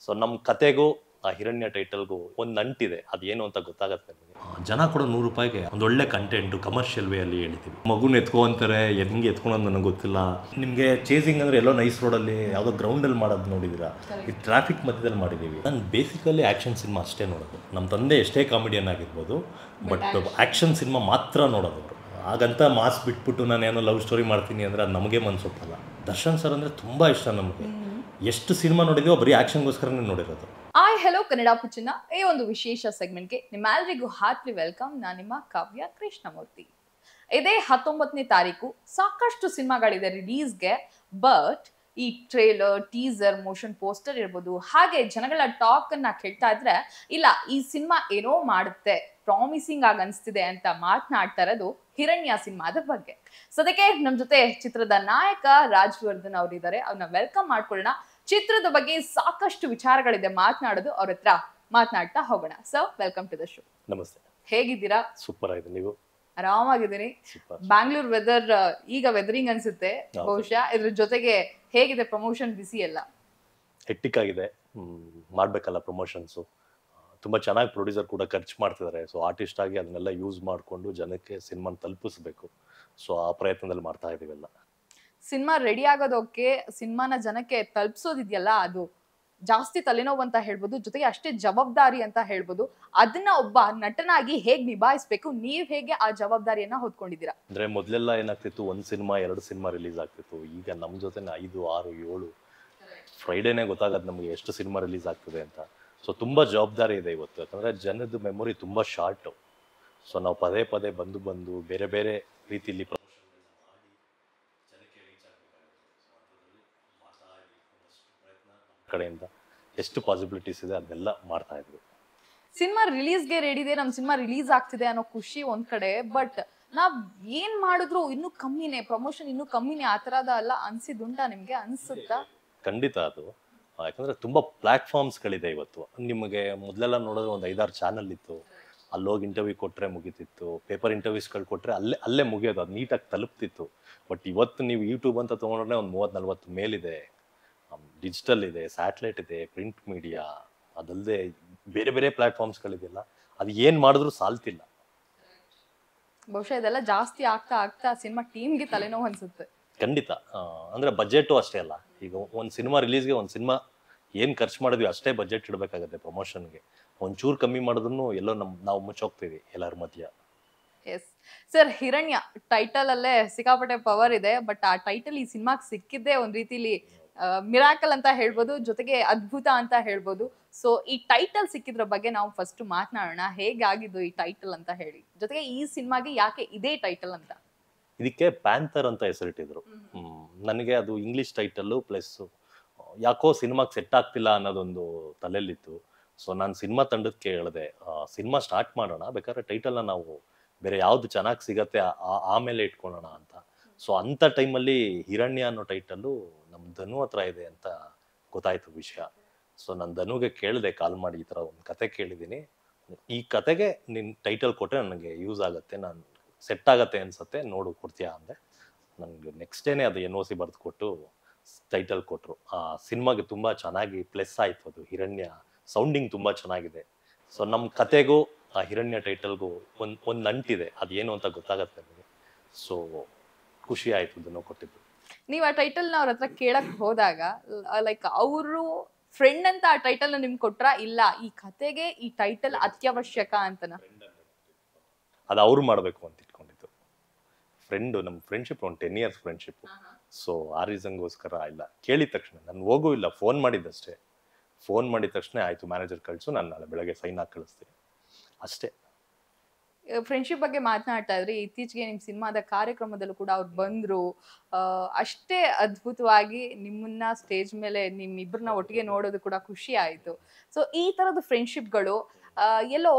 So ನಮ್ಮ ಕತೆಗೂ ಆ ಹಿರಣ್ಯ ಟೈಟಲ್ಗೂ ಒಂದು ನಂಟಿದೆ, ಅದೇನು ಅಂತ ಗೊತ್ತಾಗತ್ತೆ ನಿಮಗೆ. ಜನ ಕೊಡೋ ₹100ಗೆ ಒಂದು ಒಳ್ಳೆ ಕಂಟೆಂಟು ಕಮರ್ಷಿಯಲ್ ವೇ ಅಲ್ಲಿ ಹೇಳ್ತೀವಿ. ಮಗುನ ಎತ್ಕೊ ಅಂತಾರೆ, ಹೆಂಗೆ ಎತ್ಕೊಳೋದು ನನಗೆ ಗೊತ್ತಿಲ್ಲ. ನಿಮಗೆ ಚೇಸಿಂಗ್ ಅಂದರೆ ಎಲ್ಲೋ ನೈಸ್ ರೋಡಲ್ಲಿ ಯಾವುದೋ ಗ್ರೌಂಡಲ್ಲಿ ಮಾಡೋದು ನೋಡಿದ್ದೀರಾ, ಈ ಟ್ರಾಫಿಕ್ ಮಧ್ಯದಲ್ಲಿ ಮಾಡಿದ್ದೀವಿ. ನಾನು ಬೇಸಿಕಲಿ ಆ್ಯಕ್ಷನ್ ಸಿನಿಮಾ ಅಷ್ಟೇ ನೋಡೋದು. ನಮ್ಮ ತಂದೆ ಎಷ್ಟೇ ಕಾಮಿಡಿಯನ್ ಆಗಿರ್ಬೋದು, ಬಟ್ ಆ್ಯಕ್ಷನ್ ಸಿನಿಮಾ ಮಾತ್ರ ನೋಡೋದು ಅವರು. ಹಾಗಂತ ಮಾಸ್ ಬಿಟ್ಬಿಟ್ಟು ನಾನೇನೋ ಲವ್ ಸ್ಟೋರಿ ಮಾಡ್ತೀನಿ ಅಂದರೆ ಅದು ನಮಗೆ ಮನ್ಸೊಪ್ಪಲ್ಲ. ದರ್ಶನ್ ಸರ್ ಅಂದರೆ ತುಂಬ ಇಷ್ಟ ನಮಗೆ. ಎಷ್ಟು ಸಿನಿಮಾ ನೋಡಿದೀವೋ ಬರೀ ಆ್ಯಕ್ಷನ್ಗೋಸ್ಕರನೇ ನೋಡಿರೋದು. ಹೆಲೋ ಕನ್ನಡ ಪುಚ್ಚನ ಈ ಒಂದು ವಿಶೇಷ ಸೆಗ್ಮೆಂಟ್ಗೆ ನಿಮ್ಮೆಲ್ಲರಿಗೂ ಹಾರ್ಟ್ಲಿ ವೆಲ್ಕಮ್. ನಾನು ನಿಮ್ಮ ಕಾವ್ಯ ಕೃಷ್ಣಮೂರ್ತಿ. ಇದೇ 19ನೇ ತಾರೀಕು ಸಾಕಷ್ಟು ಸಿನಿಮಾಗಳಿದೆ ರಿಲೀಸ್ಗೆ. ಬಟ್ ಈ ಟ್ರೇಲರ್, ಟೀಸರ್, ಮೋಷನ್ ಪೋಸ್ಟರ್ ಇರ್ಬೋದು, ಹಾಗೆ ಜನಗಳ ಟಾಕ್ ಅನ್ನ ಕೇಳ್ತಾ ಇದ್ರೆ ಇಲ್ಲ ಈ ಸಿನಿಮಾ ಏನೋ ಮಾಡುತ್ತೆ, ಪ್ರಾಮಿಸಿಂಗ್ ಆಗಿ ಅನಿಸ್ತಿದೆ ಅಂತ ಮಾತನಾಡ್ತಾ ಇರೋದು ಹಿರಣ್ಯ ಸಿನಿಮಾದ ಬಗ್ಗೆ. ಸದ್ಯಕ್ಕೆ ನಮ್ಮ ಜೊತೆ ಚಿತ್ರದ ನಾಯಕ ರಾಜವರ್ಧನ್ ಅವರಿದ್ದಾರೆ. ಅವ್ರನ್ನ ವೆಲ್ಕಮ್ ಮಾಡ್ಕೊಳ್ಳೋಣ. ಚಿತ್ರದ ಬಗ್ಗೆ ಸಾಕಷ್ಟು ವಿಚಾರಗಳಿದೆ ಮಾತನಾಡೋದು, ಅವ್ರ ಹತ್ರ ಮಾತನಾಡ್ತಾ ಹೋಗೋಣ. Sir, welcome to the show. ನಮಸ್ತೆ. ಹೇಗಿದ್ದೀರಾ? ಸೂಪರ್ ಆಗಿದೆ. ನೀವು? ಆರಾಮಾಗಿದ್ದೀನಿ. ಬ್ಯಾಂಗ್ಳೂರ್ ವೆದರ್ ಈಗ ವೆದರಿಂಗ್ ಅನ್ಸುತ್ತೆ ಬಹುಶಃ. ಇದ್ರ ಜೊತೆಗೆ ಹೇಗಿದೆ ಪ್ರಮೋಷನ್ ಬಿಸಿ ಎಲ್ಲ? ಹೆಕ್ಟಿಕ್ ಆಗಿದೆ, ಮಾಡಬೇಕಲ್ಲ ಪ್ರಮೋಷನ್ಸು. ತುಂಬ ಚೆನ್ನಾಗಿ ಪ್ರೊಡ್ಯೂಸರ್ ಕೂಡ ಖರ್ಚು ಮಾಡ್ತಿದ್ದಾರೆ. ಸೊ ಆರ್ಟಿಸ್ಟ್ ಆಗಿ ಅದನ್ನೆಲ್ಲ ಯೂಸ್ ಮಾಡಿಕೊಂಡು ಜನಕ್ಕೆ ಸಿನಿಮಾನ ತಲುಪಿಸ್ಬೇಕು. ಸೊ ಆ ಪ್ರಯತ್ನದಲ್ಲಿ ಮಾಡ್ತಾ ಇದೀವೆಲ್ಲ. ಸಿನಿಮಾ ರೆಡಿ ಆಗೋದಕ್ಕೆ, ಸಿನಿಮಾನ ಜನಕ್ಕೆ ತಲುಪಿಸೋದಿದೆಯಲ್ಲ, ಅದು ಜಾಸ್ತಿ ತಲೆನೋವು ಅಂತ ಹೇಳ್ಬೋದು, ಜೊತೆಗೆ ಅಷ್ಟೇ ಜವಾಬ್ದಾರಿ ಅಂತ ಹೇಳ್ಬೋದು. ಅದನ್ನ ಒಬ್ಬ ನಟನಾಗಿ ಹೇಗ್ ನಿಭಾಯಿಸ್ಬೇಕು, ನೀವ್ ಹೇಗೆ ಆ ಜವಾಬ್ದಾರಿಯನ್ನ ಹೊತ್ಕೊಂಡಿದ್ದೀರಾ? ಅಂದ್ರೆ ಮೊದಲೆಲ್ಲ ಏನಾಗ್ತಿತ್ತು, ಒಂದು ಸಿನಿಮಾ 2 ಸಿನಿಮಾ ರಿಲೀಸ್ ಆಗ್ತಿತ್ತು. ಈಗ ನಮ್ಮ ಜೊತೆ 5, 6, 7 ಫ್ರೈಡೇನೇ ಗೊತ್ತಾಗತ್ತೆ ನಮಗೆ ಎಷ್ಟು ಸಿನಿಮಾ ರಿಲೀಸ್ ಆಗ್ತದೆ ಅಂತ. ಸೊ ತುಂಬ ಜವಾಬ್ದಾರಿ ಇದೆ ಇವತ್ತು. ಯಾಕಂದರೆ ಜನದ ಮೆಮೊರಿ ತುಂಬ ಶಾರ್ಟು. ಸೊ ನಾವು ಪದೇ ಪದೇ ಬಂದು ಬೇರೆ ಬೇರೆ ರೀತಿಯಲ್ಲಿ ಕಡೆಯಿಂದ ಎಷ್ಟು ಪಾಸಿಬಿಲಿಟೀಸ್ ಇದೆ ಅದನ್ನೆಲ್ಲ ಮಾಡ್ತಾ ಇದ್ವಿ. ಸಿನಿಮಾ ರಿಲೀಸ್ಗೆ ರೆಡಿ ಇದೆ, ನಮ್ಮ ಸಿನಿಮಾ ರಿಲೀಸ್ ಆಗ್ತಿದೆ ಅನ್ನೋ ಖುಷಿ ಒಂದ್ ಕಡೆ. ಬಟ್ ನಾವ್ ಏನ್ ಮಾಡಿದ್ರು ಇನ್ನೂ ಕಮ್ಮಿನೇ, ಪ್ರಮೋಷನ್ ಇನ್ನೂ ಕಮ್ಮಿನೇ, ಆ ತರದ ಎಲ್ಲ ಅನ್ಸಿದ್ದುಂಟಾ ನಿಮ್ಗೆ? ಅನ್ಸುತ್ತಾ? ಖಂಡಿತ ಅದು. ಯಾಕಂದರೆ ತುಂಬ ಪ್ಲ್ಯಾಟ್ಫಾರ್ಮ್ಸ್ಗಳಿದೆ ಇವತ್ತು. ನಿಮಗೆ ಮೊದಲೆಲ್ಲ ನೋಡೋದು ಒಂದು 5-6 ಚಾನಲ್ ಇತ್ತು. ಅಲ್ಲೋಗಿ ಇಂಟರ್ವ್ಯೂ ಕೊಟ್ಟರೆ ಮುಗೀತಿತ್ತು. ಪೇಪರ್ ಇಂಟರ್ವ್ಯೂಸ್ಗಳು ಕೊಟ್ಟರೆ ಅಲ್ಲೇ ಮುಗಿಯೋದು, ಅದು ನೀಟಾಗಿ ತಲುಪ್ತಿತ್ತು. ಬಟ್ ಇವತ್ತು ನೀವು ಯೂಟ್ಯೂಬ್ ಅಂತ ತೊಗೊಂಡ್ರೆ ಒಂದು 30-40 ಮೇಲಿದೆ. ಡಿಜಿಟಲ್ ಇದೆ, ಸ್ಯಾಟಲೈಟ್ ಇದೆ, ಪ್ರಿಂಟ್ ಮೀಡಿಯಾ, ಅದಲ್ಲದೆ ಬೇರೆ ಬೇರೆ ಪ್ಲ್ಯಾಟ್ಫಾರ್ಮ್ಸ್ಗಳಿದೆಯಲ್ಲ, ಅದು ಏನು ಮಾಡಿದ್ರು ಸಾಲ್ತಿಲ್ಲ. ಬಹುಶಃ ಇದೆಲ್ಲ ಜಾಸ್ತಿ ಆಗ್ತಾ ಆಗ್ತಾ ಸಿನಿಮಾ ಟೀಮ್ಗೆ ತಲೆನೋವು ಅನ್ಸುತ್ತೆ. ಖಂಡಿತ. ಅಂದರೆ ಬಜೆಟು ಅಷ್ಟೇ ಅಲ್ಲ. ಈಗ ಒಂದು ಸಿನಿಮಾ ರಿಲೀಸ್ಗೆ, ಒಂದು ಸಿನಿಮಾ ಏನು ಖರ್ಚು ಮಾಡಿದ್ವಿ ಅಷ್ಟೇ ಬಜೆಟ್ ಇಡಬೇಕಾಗತ್ತೆ ಪ್ರಮೋಷನ್ಗೆ. ಒಂಚೂರು ಕಮ್ಮಿ ಮಾಡಿದ್ರು ಎಲ್ಲೋ ನಾವು ಮುಚ್ಚೋಗ್ತೀವಿ ಎಲ್ಲರ ಮಧ್ಯ. ಎಸ್ ಸರ್, ಹಿರಣ್ಯ ಟೈಟಲ್ ಅಲ್ಲೇ ಸಿಕ್ಕಾಪಟ್ಟೆ ಪವರ್ ಇದೆ. ಬಟ್ ಆ ಟೈಟಲ್ ಈ ಸಿನಿಮಾಗೆ ಸಿಕ್ಕಿದ್ದೇ ಒಂದ್ ರೀತಿಲಿ ಮಿರಾಕಲ್ ಅಂತ ಹೇಳ್ಬೋದು, ಜೊತೆಗೆ ಅದ್ಭುತ ಅಂತ ಹೇಳ್ಬೋದು. ಸೊ ಈ ಟೈಟಲ್ ಸಿಕ್ಕಿದ್ರ ಬಗ್ಗೆ ನಾವು ಫಸ್ಟ್ ಮಾತನಾಡೋಣ. ಹೇಗಾಗಿದ್ದು ಈ ಟೈಟಲ್ ಅಂತ ಹೇಳಿ, ಜೊತೆಗೆ ಈ ಸಿನಿಮಾಗೆ ಯಾಕೆ ಇದೇ ಟೈಟಲ್ ಅಂತ? ಇದಕ್ಕೆ ಪ್ಯಾಂಥರ್ ಅಂತ ಹೆಸರಿಟ್ಟಿದ್ರು. ನನಗೆ ಅದು ಇಂಗ್ಲಿಷ್ ಟೈಟಲ್ಲು ಪ್ಲಸ್ ಯಾಕೋ ಸಿನಿಮಾಗೆ ಸೆಟ್ ಆಗ್ತಿಲ್ಲ ಅನ್ನೋದೊಂದು ತಲೆಯಲ್ಲಿತ್ತು. ಸೊ ನಾನು ಸಿನಿಮಾ ತಂಡಕ್ಕೆ ಹೇಳಿದೆ, ಸಿನಿಮಾ ಸ್ಟಾರ್ಟ್ ಮಾಡೋಣ, ಬೇಕಾದ್ರೆ ಟೈಟಲ್ನ ನಾವು ಬೇರೆ ಯಾವ್ದು ಚೆನ್ನಾಗಿ ಸಿಗತ್ತೆ ಆಮೇಲೆ ಇಟ್ಕೊಳ್ಳೋಣ ಅಂತ. ಸೊ ಅಂಥ ಟೈಮಲ್ಲಿ ಹಿರಣ್ಯ ಅನ್ನೋ ಟೈಟಲ್ಲು ನಮ್ಮ ಧನು ಹತ್ರ ಇದೆ ಅಂತ ಗೊತ್ತಾಯ್ತು ವಿಷಯ. ಸೊ ನಾನು ಧನುಗೆ ಕೇಳಿದೆ ಕಾಲ್ ಮಾಡಿ, ಈ ಥರ ಒಂದು ಕತೆ ಕೇಳಿದ್ದೀನಿ, ಈ ಕತೆಗೆ ನಿನ್ನ ಟೈಟಲ್ ಕೊಟ್ಟರೆ ನನಗೆ ಯೂಸ್ ಆಗುತ್ತೆ, ನಾನು ಸೆಟ್ ಆಗತ್ತೆ ಅನ್ಸತ್ತೆ, ನೋಡು ಕೊಡ್ತೀಯಾ ಅಂದೆ. ನನಗೆ ನೆಕ್ಸ್ಟ್ ಡೇನೇ ಅದು NOC ಬರೆದು ಕೊಟ್ಟು ಟೈಟಲ್ ಕೊಟ್ಟರು. ಆ ಸಿನಿಮಾಗೆ ತುಂಬ ಚೆನ್ನಾಗಿ ಪ್ಲಸ್ ಆಯಿತು. ಅದು ಹಿರಣ್ಯ ಸೌಂಡಿಂಗ್ ತುಂಬ ಚೆನ್ನಾಗಿದೆ. ಸೊ ನಮ್ಮ ಕತೆಗೂ ಆ ಹಿರಣ್ಯ ಟೈಟಲ್ಗೂ ಒಂದು ನಂಟಿದೆ, ಅದೇನು ಅಂತ ಗೊತ್ತಾಗತ್ತೆ ನನಗೆ. ಸೊ ಖುಷಿ ಆಯಿತು ಇದನ್ನು ಕೊಟ್ಟಿದ್ದು. ನೀವು ಆ ಟೈಟಲ್ನ ಅವ್ರ ಹತ್ರ ಕೇಳಕ್ ಹೋದಾಗ ಲೈಕ್ ಅವರು ಫ್ರೆಂಡ್ ಅಂತ ಆ ಟೈಟಲ್ ನಿಮ್ಗೆ ಕೊಟ್ರ, ಇಲ್ಲ ಈ ಕತೆಗೆ ಈ ಟೈಟಲ್ ಅತ್ಯವಶ್ಯಕ ಅಂತನ? ಅದು ಅವ್ರು ಮಾಡಬೇಕು ಅಂತ ಇಟ್ಕೊಂಡಿದ್ದು. ಫ್ರೆಂಡು, ನಮ್ಮ ಫ್ರೆಂಡ್ಶಿಪ್ ಒಂದು 10 years ಫ್ರೆಂಡ್ಶಿಪ್ಪು. ಸೊ ಆ ರೀಸನ್ಗೋಸ್ಕರ ಇಲ್ಲ, ಕೇಳಿದ ತಕ್ಷಣ ನಾನು ಹೋಗೂ ಇಲ್ಲ, ಫೋನ್ ಮಾಡಿದ್ದಷ್ಟೇ. ಫೋನ್ ಮಾಡಿದ ತಕ್ಷಣ ಆಯಿತು ಮ್ಯಾನೇಜರ್ ಕಳಿಸು, ನಾನು ನಾಳೆ ಬೆಳಗ್ಗೆ ಸೈನ್ ಹಾಕಿ ಕಳಿಸ್ತೀನಿ ಅಷ್ಟೇ. ಫ್ರೆಂಡ್ಶಿಪ್ ಬಗ್ಗೆ ಮಾತನಾಡ್ತಾ ಇದ್ರಿ. ಇತ್ತೀಚೆಗೆ ನಿಮ್ ಸಿನಿಮಾದ ಕಾರ್ಯಕ್ರಮದಲ್ಲೂ ಕೂಡ ಅವ್ರು ಬಂದ್ರು. ಅಷ್ಟೇ ಅದ್ಭುತವಾಗಿ ನಿಮ್ಮನ್ನ ಸ್ಟೇಜ್ ಮೇಲೆ ನಿಮ್ಮಿಬ್ಬರನ್ನ ಒಟ್ಟಿಗೆ ನೋಡೋದು ಕೂಡ ಖುಷಿ ಆಯ್ತು. ಸೊ ಈ ತರದ ಫ್ರೆಂಡ್ಶಿಪ್ಗಳು ಎಲ್ಲೋ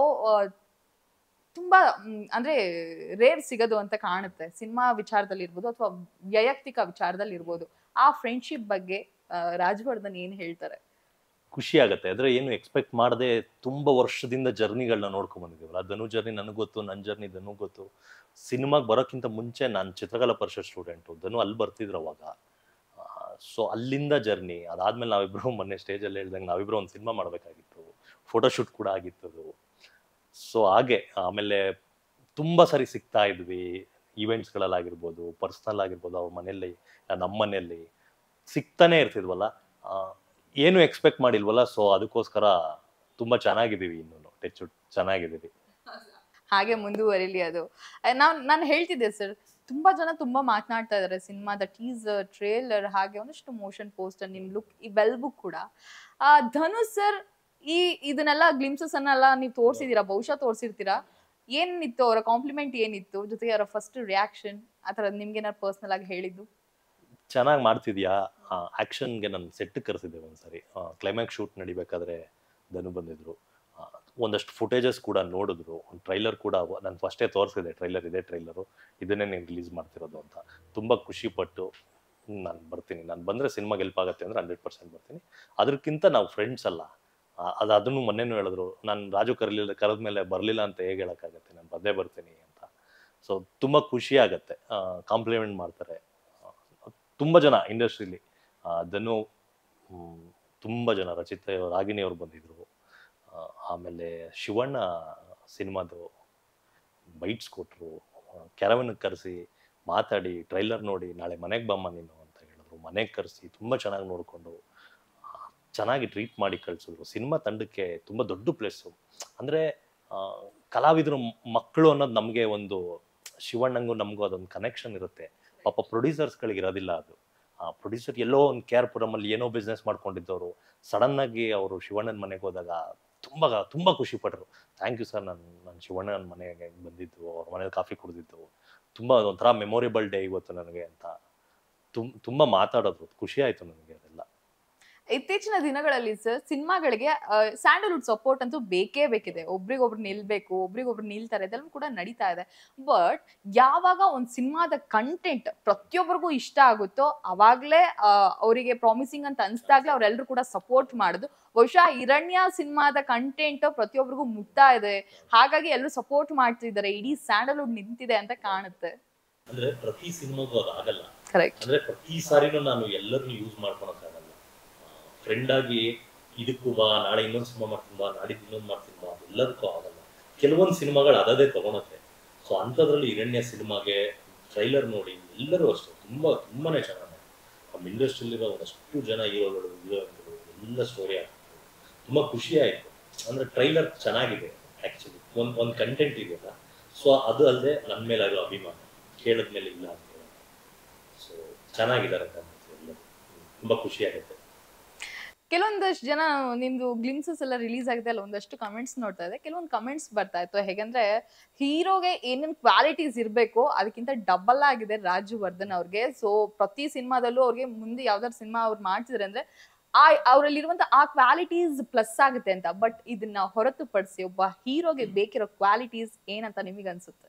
ತುಂಬಾ ಅಂದ್ರೆ ರೇರ್ ಸಿಗೋದು ಅಂತ ಕಾಣುತ್ತೆ. ಸಿನಿಮಾ ವಿಚಾರದಲ್ಲಿ ಇರ್ಬೋದು ಅಥವಾ ವೈಯಕ್ತಿಕ ವಿಚಾರದಲ್ಲಿ ಇರ್ಬೋದು. ಆ ಫ್ರೆಂಡ್ಶಿಪ್ ಬಗ್ಗೆ ರಾಜವರ್ಧನ್ ಏನ್ ಹೇಳ್ತಾರೆ? ಖುಷಿ ಆಗುತ್ತೆ. ಆದರೆ ಏನು ಎಕ್ಸ್ಪೆಕ್ಟ್ ಮಾಡದೆ ತುಂಬ ವರ್ಷದಿಂದ ಜರ್ನಿಗಳನ್ನ ನೋಡ್ಕೊಂಡ್ ಬಂದಿದ್ದೀವಲ್ಲ. ಧನು ಜರ್ನಿ ನನಗೆ ಗೊತ್ತು, ನನ್ನ ಜರ್ನಿ ಧನು ಗೊತ್ತು. ಸಿನಿಮಾಗೆ ಬರೋಕ್ಕಿಂತ ಮುಂಚೆ ನಾನು ಚಿತ್ರಕಲಾ ಪರಿಷತ್ ಸ್ಟೂಡೆಂಟು, ಧನು ಅಲ್ಲಿ ಬರ್ತಿದ್ರು ಅವಾಗ. ಸೊ ಅಲ್ಲಿಂದ ಜರ್ನಿ ಅದಾದ್ಮೇಲೆ ನಾವಿಬ್ರು ಮೊನ್ನೆ ಸ್ಟೇಜಲ್ಲಿ ಹೇಳ್ದಂಗೆ ನಾವಿಬ್ರು ಒಂದು ಸಿನಿಮಾ ಮಾಡಬೇಕಾಗಿತ್ತು, ಫೋಟೋಶೂಟ್ ಕೂಡ ಆಗಿತ್ತು ಅದು. ಸೊ ಹಾಗೆ ಆಮೇಲೆ ತುಂಬ ಸರಿ ಸಿಗ್ತಾ ಇದ್ವಿ, ಈವೆಂಟ್ಸ್ಗಳಲ್ಲಾಗಿರ್ಬೋದು, ಪರ್ಸ್ನಲ್ ಆಗಿರ್ಬೋದು, ಅವ್ರ ಮನೆಯಲ್ಲಿ ನಮ್ಮ ಮನೆಯಲ್ಲಿ ಸಿಗ್ತಾನೆ ಇರ್ತಿದ್ವಲ್ಲ, ಏನು ಎಕ್ಸ್ಪೆಕ್ಟ್ ಮಾಡಿಲ್ವಲ್ಲ. ಸೊ ಅದಕ್ಕೋಸ್ಕರ ತುಂಬ ಚೆನ್ನಾಗಿದ್ದೀವಿ, ಇನ್ನೂ ಟಚ್ ಚೆನ್ನಾಗಿದ್ದೀವಿ. ಹಾಗೆ ಮುಂದುವರಿಲಿ ಅದು. ನಾನು ಹೇಳ್ತಿದ್ದೆ ಸರ್, ತುಂಬಾ ಜನ ತುಂಬಾ ಮಾತನಾಡ್ತಾ ಇದಾರೆ ಸಿನಿಮಾದ ಟೀಸರ್, ಟ್ರೇಲರ್, ಹಾಗೆ ಒಂದಷ್ಟು ಮೋಷನ್ ಪೋಸ್ಟರ್, ನಿಮ್ ಲುಕ್ ಇವೆಲ್ಲವೂ ಕೂಡ. ಧನುಷ್ ಸರ್ ಇದನ್ನೆಲ್ಲ ಗ್ಲಿಮ್ಸಸ್ ಅನ್ನೆಲ್ಲ ನೀವು ತೋರಿಸಿದೀರಾ, ಬಹುಶಃ ತೋರಿಸಿರ್ತೀರಾ. ಏನಿತ್ತು ಅವರ ಕಾಂಪ್ಲಿಮೆಂಟ್, ಏನಿತ್ತು ಜೊತೆಗೆ ಅವರ ಫಸ್ಟ್ ರಿಯಾಕ್ಷನ್, ಆ ಥರದ್ದು ನಿಮ್ಗೆ ಏನಾದ್ರು ಪರ್ಸನಲ್ ಆಗಿ ಹೇಳಿದ್ದು? ಚೆನ್ನಾಗಿ ಮಾಡ್ತಿದ್ಯಾ, ಆ್ಯಕ್ಷನ್ಗೆ ನಾನು ಸೆಟ್ ಕರೆಸಿದ್ದೆ ಒಂದ್ಸರಿ. ಕ್ಲೈಮ್ಯಾಕ್ಸ್ ಶೂಟ್ ನಡಿಬೇಕಾದ್ರೆ ಧನು ಬಂದಿದ್ರು, ಒಂದಷ್ಟು ಫುಟೇಜಸ್ ಕೂಡ ನೋಡಿದ್ರು, ಒಂದು ಟ್ರೈಲರ್ ಕೂಡ ನಾನು ಫಸ್ಟೇ ತೋರಿಸಿದೆ, ಟ್ರೈಲರ್ ಇದೇ ಟ್ರೈಲರು, ಇದನ್ನೇ ನೀವು ರಿಲೀಸ್ ಮಾಡ್ತಿರೋದು ಅಂತ. ತುಂಬ ಖುಷಿಪಟ್ಟು ನಾನು ಬರ್ತೀನಿ, ನಾನು ಬಂದರೆ ಸಿನಿಮಾಗೆ ಹೆಲ್ಪ್ ಆಗುತ್ತೆ ಅಂದರೆ 100% ಬರ್ತೀನಿ. ಅದಕ್ಕಿಂತ ನಾವು ಫ್ರೆಂಡ್ಸ್ ಅಲ್ಲ, ಅದನ್ನು ಮೊನ್ನೆನೂ ಹೇಳಿದ್ರು, ನಾನು ರಾಜು ಕರೆದ ಮೇಲೆ ಬರಲಿಲ್ಲ ಅಂತ ಹೇಗೆ ಹೇಳೋಕ್ಕಾಗತ್ತೆ, ನಾನು ಬಂದೇ ಬರ್ತೀನಿ ಅಂತ. ಸೊ ತುಂಬ ಖುಷಿ ಆಗುತ್ತೆ, ಕಾಂಪ್ಲಿಮೆಂಟ್ ಮಾಡ್ತಾರೆ ತುಂಬ ಜನ ಇಂಡಸ್ಟ್ರೀಲಿ. ಧನು ತುಂಬ ಜನ, ರಚಿತ ರಾಗಿಣಿ ಅವ್ರು ಬಂದಿದ್ರು, ಆಮೇಲೆ ಶಿವಣ್ಣ ಸಿನಿಮಾದು ಬೈಟ್ಸ್ ಕೊಟ್ಟರು, ಕ್ಯಾರವನ್ಗೆ ಕರೆಸಿ ಮಾತಾಡಿ ಟ್ರೈಲರ್ ನೋಡಿ ನಾಳೆ ಮನೆಗೆ ಬಮ್ಮ ನೀನು ಅಂತ ಹೇಳಿದ್ರು, ಮನೆಗೆ ಕರೆಸಿ ತುಂಬ ಚೆನ್ನಾಗಿ ನೋಡಿಕೊಂಡು ಚೆನ್ನಾಗಿ ಟ್ರೀಟ್ ಮಾಡಿ ಕಳಿಸಿದ್ರು. ಸಿನಿಮಾ ತಂಡಕ್ಕೆ ತುಂಬ ದೊಡ್ಡ ಪ್ಲೇಸು, ಅಂದರೆ ಕಲಾವಿದರು ಮಕ್ಕಳು ಅನ್ನೋದು ನಮಗೆ ಒಂದು, ಶಿವಣ್ಣಂಗೂ ನಮಗೂ ಅದೊಂದು ಕನೆಕ್ಷನ್ ಇರುತ್ತೆ. ಪಾಪ ಪ್ರೊಡ್ಯೂಸರ್ಸ್ಗಳಿಗೆ ಇರೋದಿಲ್ಲ ಅದು. ಪ್ರೊಡ್ಯೂಸರ್ ಎಲ್ಲೋ ಒಂದು KR-ಪುರಮಲ್ಲಿ ಏನೋ ಬಿಸ್ನೆಸ್ ಮಾಡ್ಕೊಂಡಿದ್ದವರು ಸಡನ್ನಾಗಿ ಅವರು ಶಿವಣ್ಣನ ಮನೆಗೆ ಹೋದಾಗ ತುಂಬ ಖುಷಿ ಪಟ್ಟರು. ಥ್ಯಾಂಕ್ ಯು ಸರ್, ನಾನು ಶಿವಣ್ಣನ ಮನೆಗೆ ಬಂದಿದ್ದು, ಅವ್ರ ಮನೇಲಿ ಕಾಫಿ ಕುಡಿದಿದ್ದು ತುಂಬ ಒಂಥರ ಮೆಮೊರೇಬಲ್ ಡೇ ಇವತ್ತು ನನಗೆ ಅಂತ ತುಂಬ ಮಾತಾಡೋದು, ಖುಷಿ ಆಯಿತು ನನಗೆ ಅದೆಲ್ಲ. ಇತ್ತೀಚಿನ ದಿನಗಳಲ್ಲಿ ಸರ್ ಸಿನಿಮಾಗಳಿಗೆ ಸ್ಯಾಂಡಲ್ವುಡ್ ಸಪೋರ್ಟ್ ಅಂತೂ ಬೇಕೇ ಬೇಕಿದೆ. ಒಬ್ರಿಗೊಬ್ರು ನಿಲ್ಬೇಕು, ಒಬ್ರಿಗೊಬ್ರು ನಿಲ್ತಾರೆ, ಇದೆಲ್ಲ ಕೂಡ ನಡೀತಾ ಇದೆ. ಬಟ್ ಯಾವಾಗ ಒಂದು ಸಿನಿಮಾದ ಕಂಟೆಂಟ್ ಪ್ರತಿಯೊಬ್ಬರಿಗೂ ಇಷ್ಟ ಆಗುತ್ತೋ ಅವಾಗ್ಲೇ ಅವರಿಗೆ ಪ್ರಾಮಿಸಿಂಗ್ ಅಂತ ಅನ್ಸ್ದಾಗ್ಲೇ ಅವರೆಲ್ಲರೂ ಕೂಡ ಸಪೋರ್ಟ್ ಮಾಡೋದು. ಬಹುಶಃ ಹಿರಣ್ಯ ಸಿನಿಮಾದ ಕಂಟೆಂಟ್ ಪ್ರತಿಯೊಬ್ಬರಿಗೂ ಮುಟ್ತಾ ಇದೆ, ಹಾಗಾಗಿ ಎಲ್ಲರೂ ಸಪೋರ್ಟ್ ಮಾಡ್ತಿದ್ದಾರೆ, ಇಡೀ ಸ್ಯಾಂಡಲ್ವುಡ್ ನಿಂತಿದೆ ಅಂತ ಕಾಣುತ್ತೆ. ಅಂದ್ರೆ ಪ್ರತಿ ಸಿನಿಮಾಗೂ ಅದು ಆಗಲ್ಲ. ಕರೆಕ್ಟ್. ಅಂದ್ರೆ ಪ್ರತಿ ಸಾರಿನೂ ನಾನು ಎಲ್ಲರನ್ನೂ ಯೂಸ್ ಮಾಡ್ಕೊಳಕ್ಕಾಗಲ್ಲ. ಫ್ರೆಂಡ್ ಆಗಿ ಇದಕ್ಕೂ ಬಾ, ನಾಳೆ ಇನ್ನೊಂದು ಸಿನಿಮಾ ಮಾಡ್ತೀನಿ ಬಾ, ನಾಡಿದ್ದು ಇನ್ನೊಂದು ಮಾಡ್ತೀನಿ ಬಾ, ಎಲ್ಲದಕ್ಕೂ ಆಗಲ್ಲ. ಕೆಲವೊಂದು ಸಿನಿಮಾಗಳು ಅದೇ ತಗೊಳತ್ತೆ. ಸೊ ಅಂಥದ್ರಲ್ಲಿ ಹಿರಣ್ಯ ಸಿನಿಮಾಗೆ ಟ್ರೈಲರ್ ನೋಡಿ ಎಲ್ಲರೂ ಅಷ್ಟೇ ತುಂಬಾನೇ ಚೆನ್ನಾಗಿ, ನಮ್ಮ ಇಂಡಸ್ಟ್ರಿಯಲ್ಲಿರೋ ಒಂದಷ್ಟು ಜನ ಹೀರೋಗಳು ಎಲ್ಲ ಸ್ಟೋರಿ ಆಗ್ತದೆ. ತುಂಬ ಖುಷಿ ಆಯಿತು. ಅಂದರೆ ಟ್ರೈಲರ್ ಚೆನ್ನಾಗಿದೆ, ಆ್ಯಕ್ಚುಲಿ ಒಂದು ಕಂಟೆಂಟ್ ಇದೆಯಲ್ಲ, ಸೊ ಅದು ಅಲ್ಲದೆ ನನ್ನ ಮೇಲೆ ಅದು ಅಭಿಮಾನ ಕೇಳಿದ್ಮೇಲೆ ಇಲ್ಲ ಅಂತ ಹೇಳಿ. ಸೊ ಚೆನ್ನಾಗಿದ್ದಾರೆ ಎಲ್ಲರೂ, ತುಂಬ ಖುಷಿ ಆಗುತ್ತೆ. ಕೆಲವೊಂದಷ್ಟು ಜನ ನಿಮ್ದು ಗ್ಲಿಮ್ಸಸ್ ಎಲ್ಲ ರಿಲೀಸ್ ಆಗಿದೆ ಅಲ್ಲ, ಒಂದಷ್ಟು ಕಮೆಂಟ್ಸ್ ನೋಡ್ತಾ ಇದೆ. ಕೆಲವೊಂದು ಕಮೆಂಟ್ಸ್ ಬರ್ತಾ ಇತ್ತು, ಹೇಗಂದ್ರೆ ಹೀರೋಗೆ ಏನೇನು ಕ್ವಾಲಿಟೀಸ್ ಇರಬೇಕು ಅದಕ್ಕಿಂತ ಡಬಲ್ ಆಗಿದೆ ರಾಜು ವರ್ಧನ್ ಅವ್ರಿಗೆ. ಸೊ ಪ್ರತಿ ಸಿನಿಮಾದಲ್ಲೂ ಅವ್ರಿಗೆ ಮುಂದೆ ಯಾವ್ದಾದ್ರು ಸಿನಿಮಾ ಅವ್ರು ಮಾಡ್ತಿದ್ರೆ ಅಂದ್ರೆ ಅವರಲ್ಲಿರುವಂತ ಆ ಕ್ವಾಲಿಟೀಸ್ ಪ್ಲಸ್ ಆಗುತ್ತೆ ಅಂತ. ಬಟ್ ಇದನ್ನ ಹೊರತುಪಡಿಸಿ ಒಬ್ಬ ಹೀರೋಗೆ ಬೇಕಿರೋ ಕ್ವಾಲಿಟೀಸ್ ಏನಂತ ನಿಮಗೆ ಅನ್ಸುತ್ತೆ?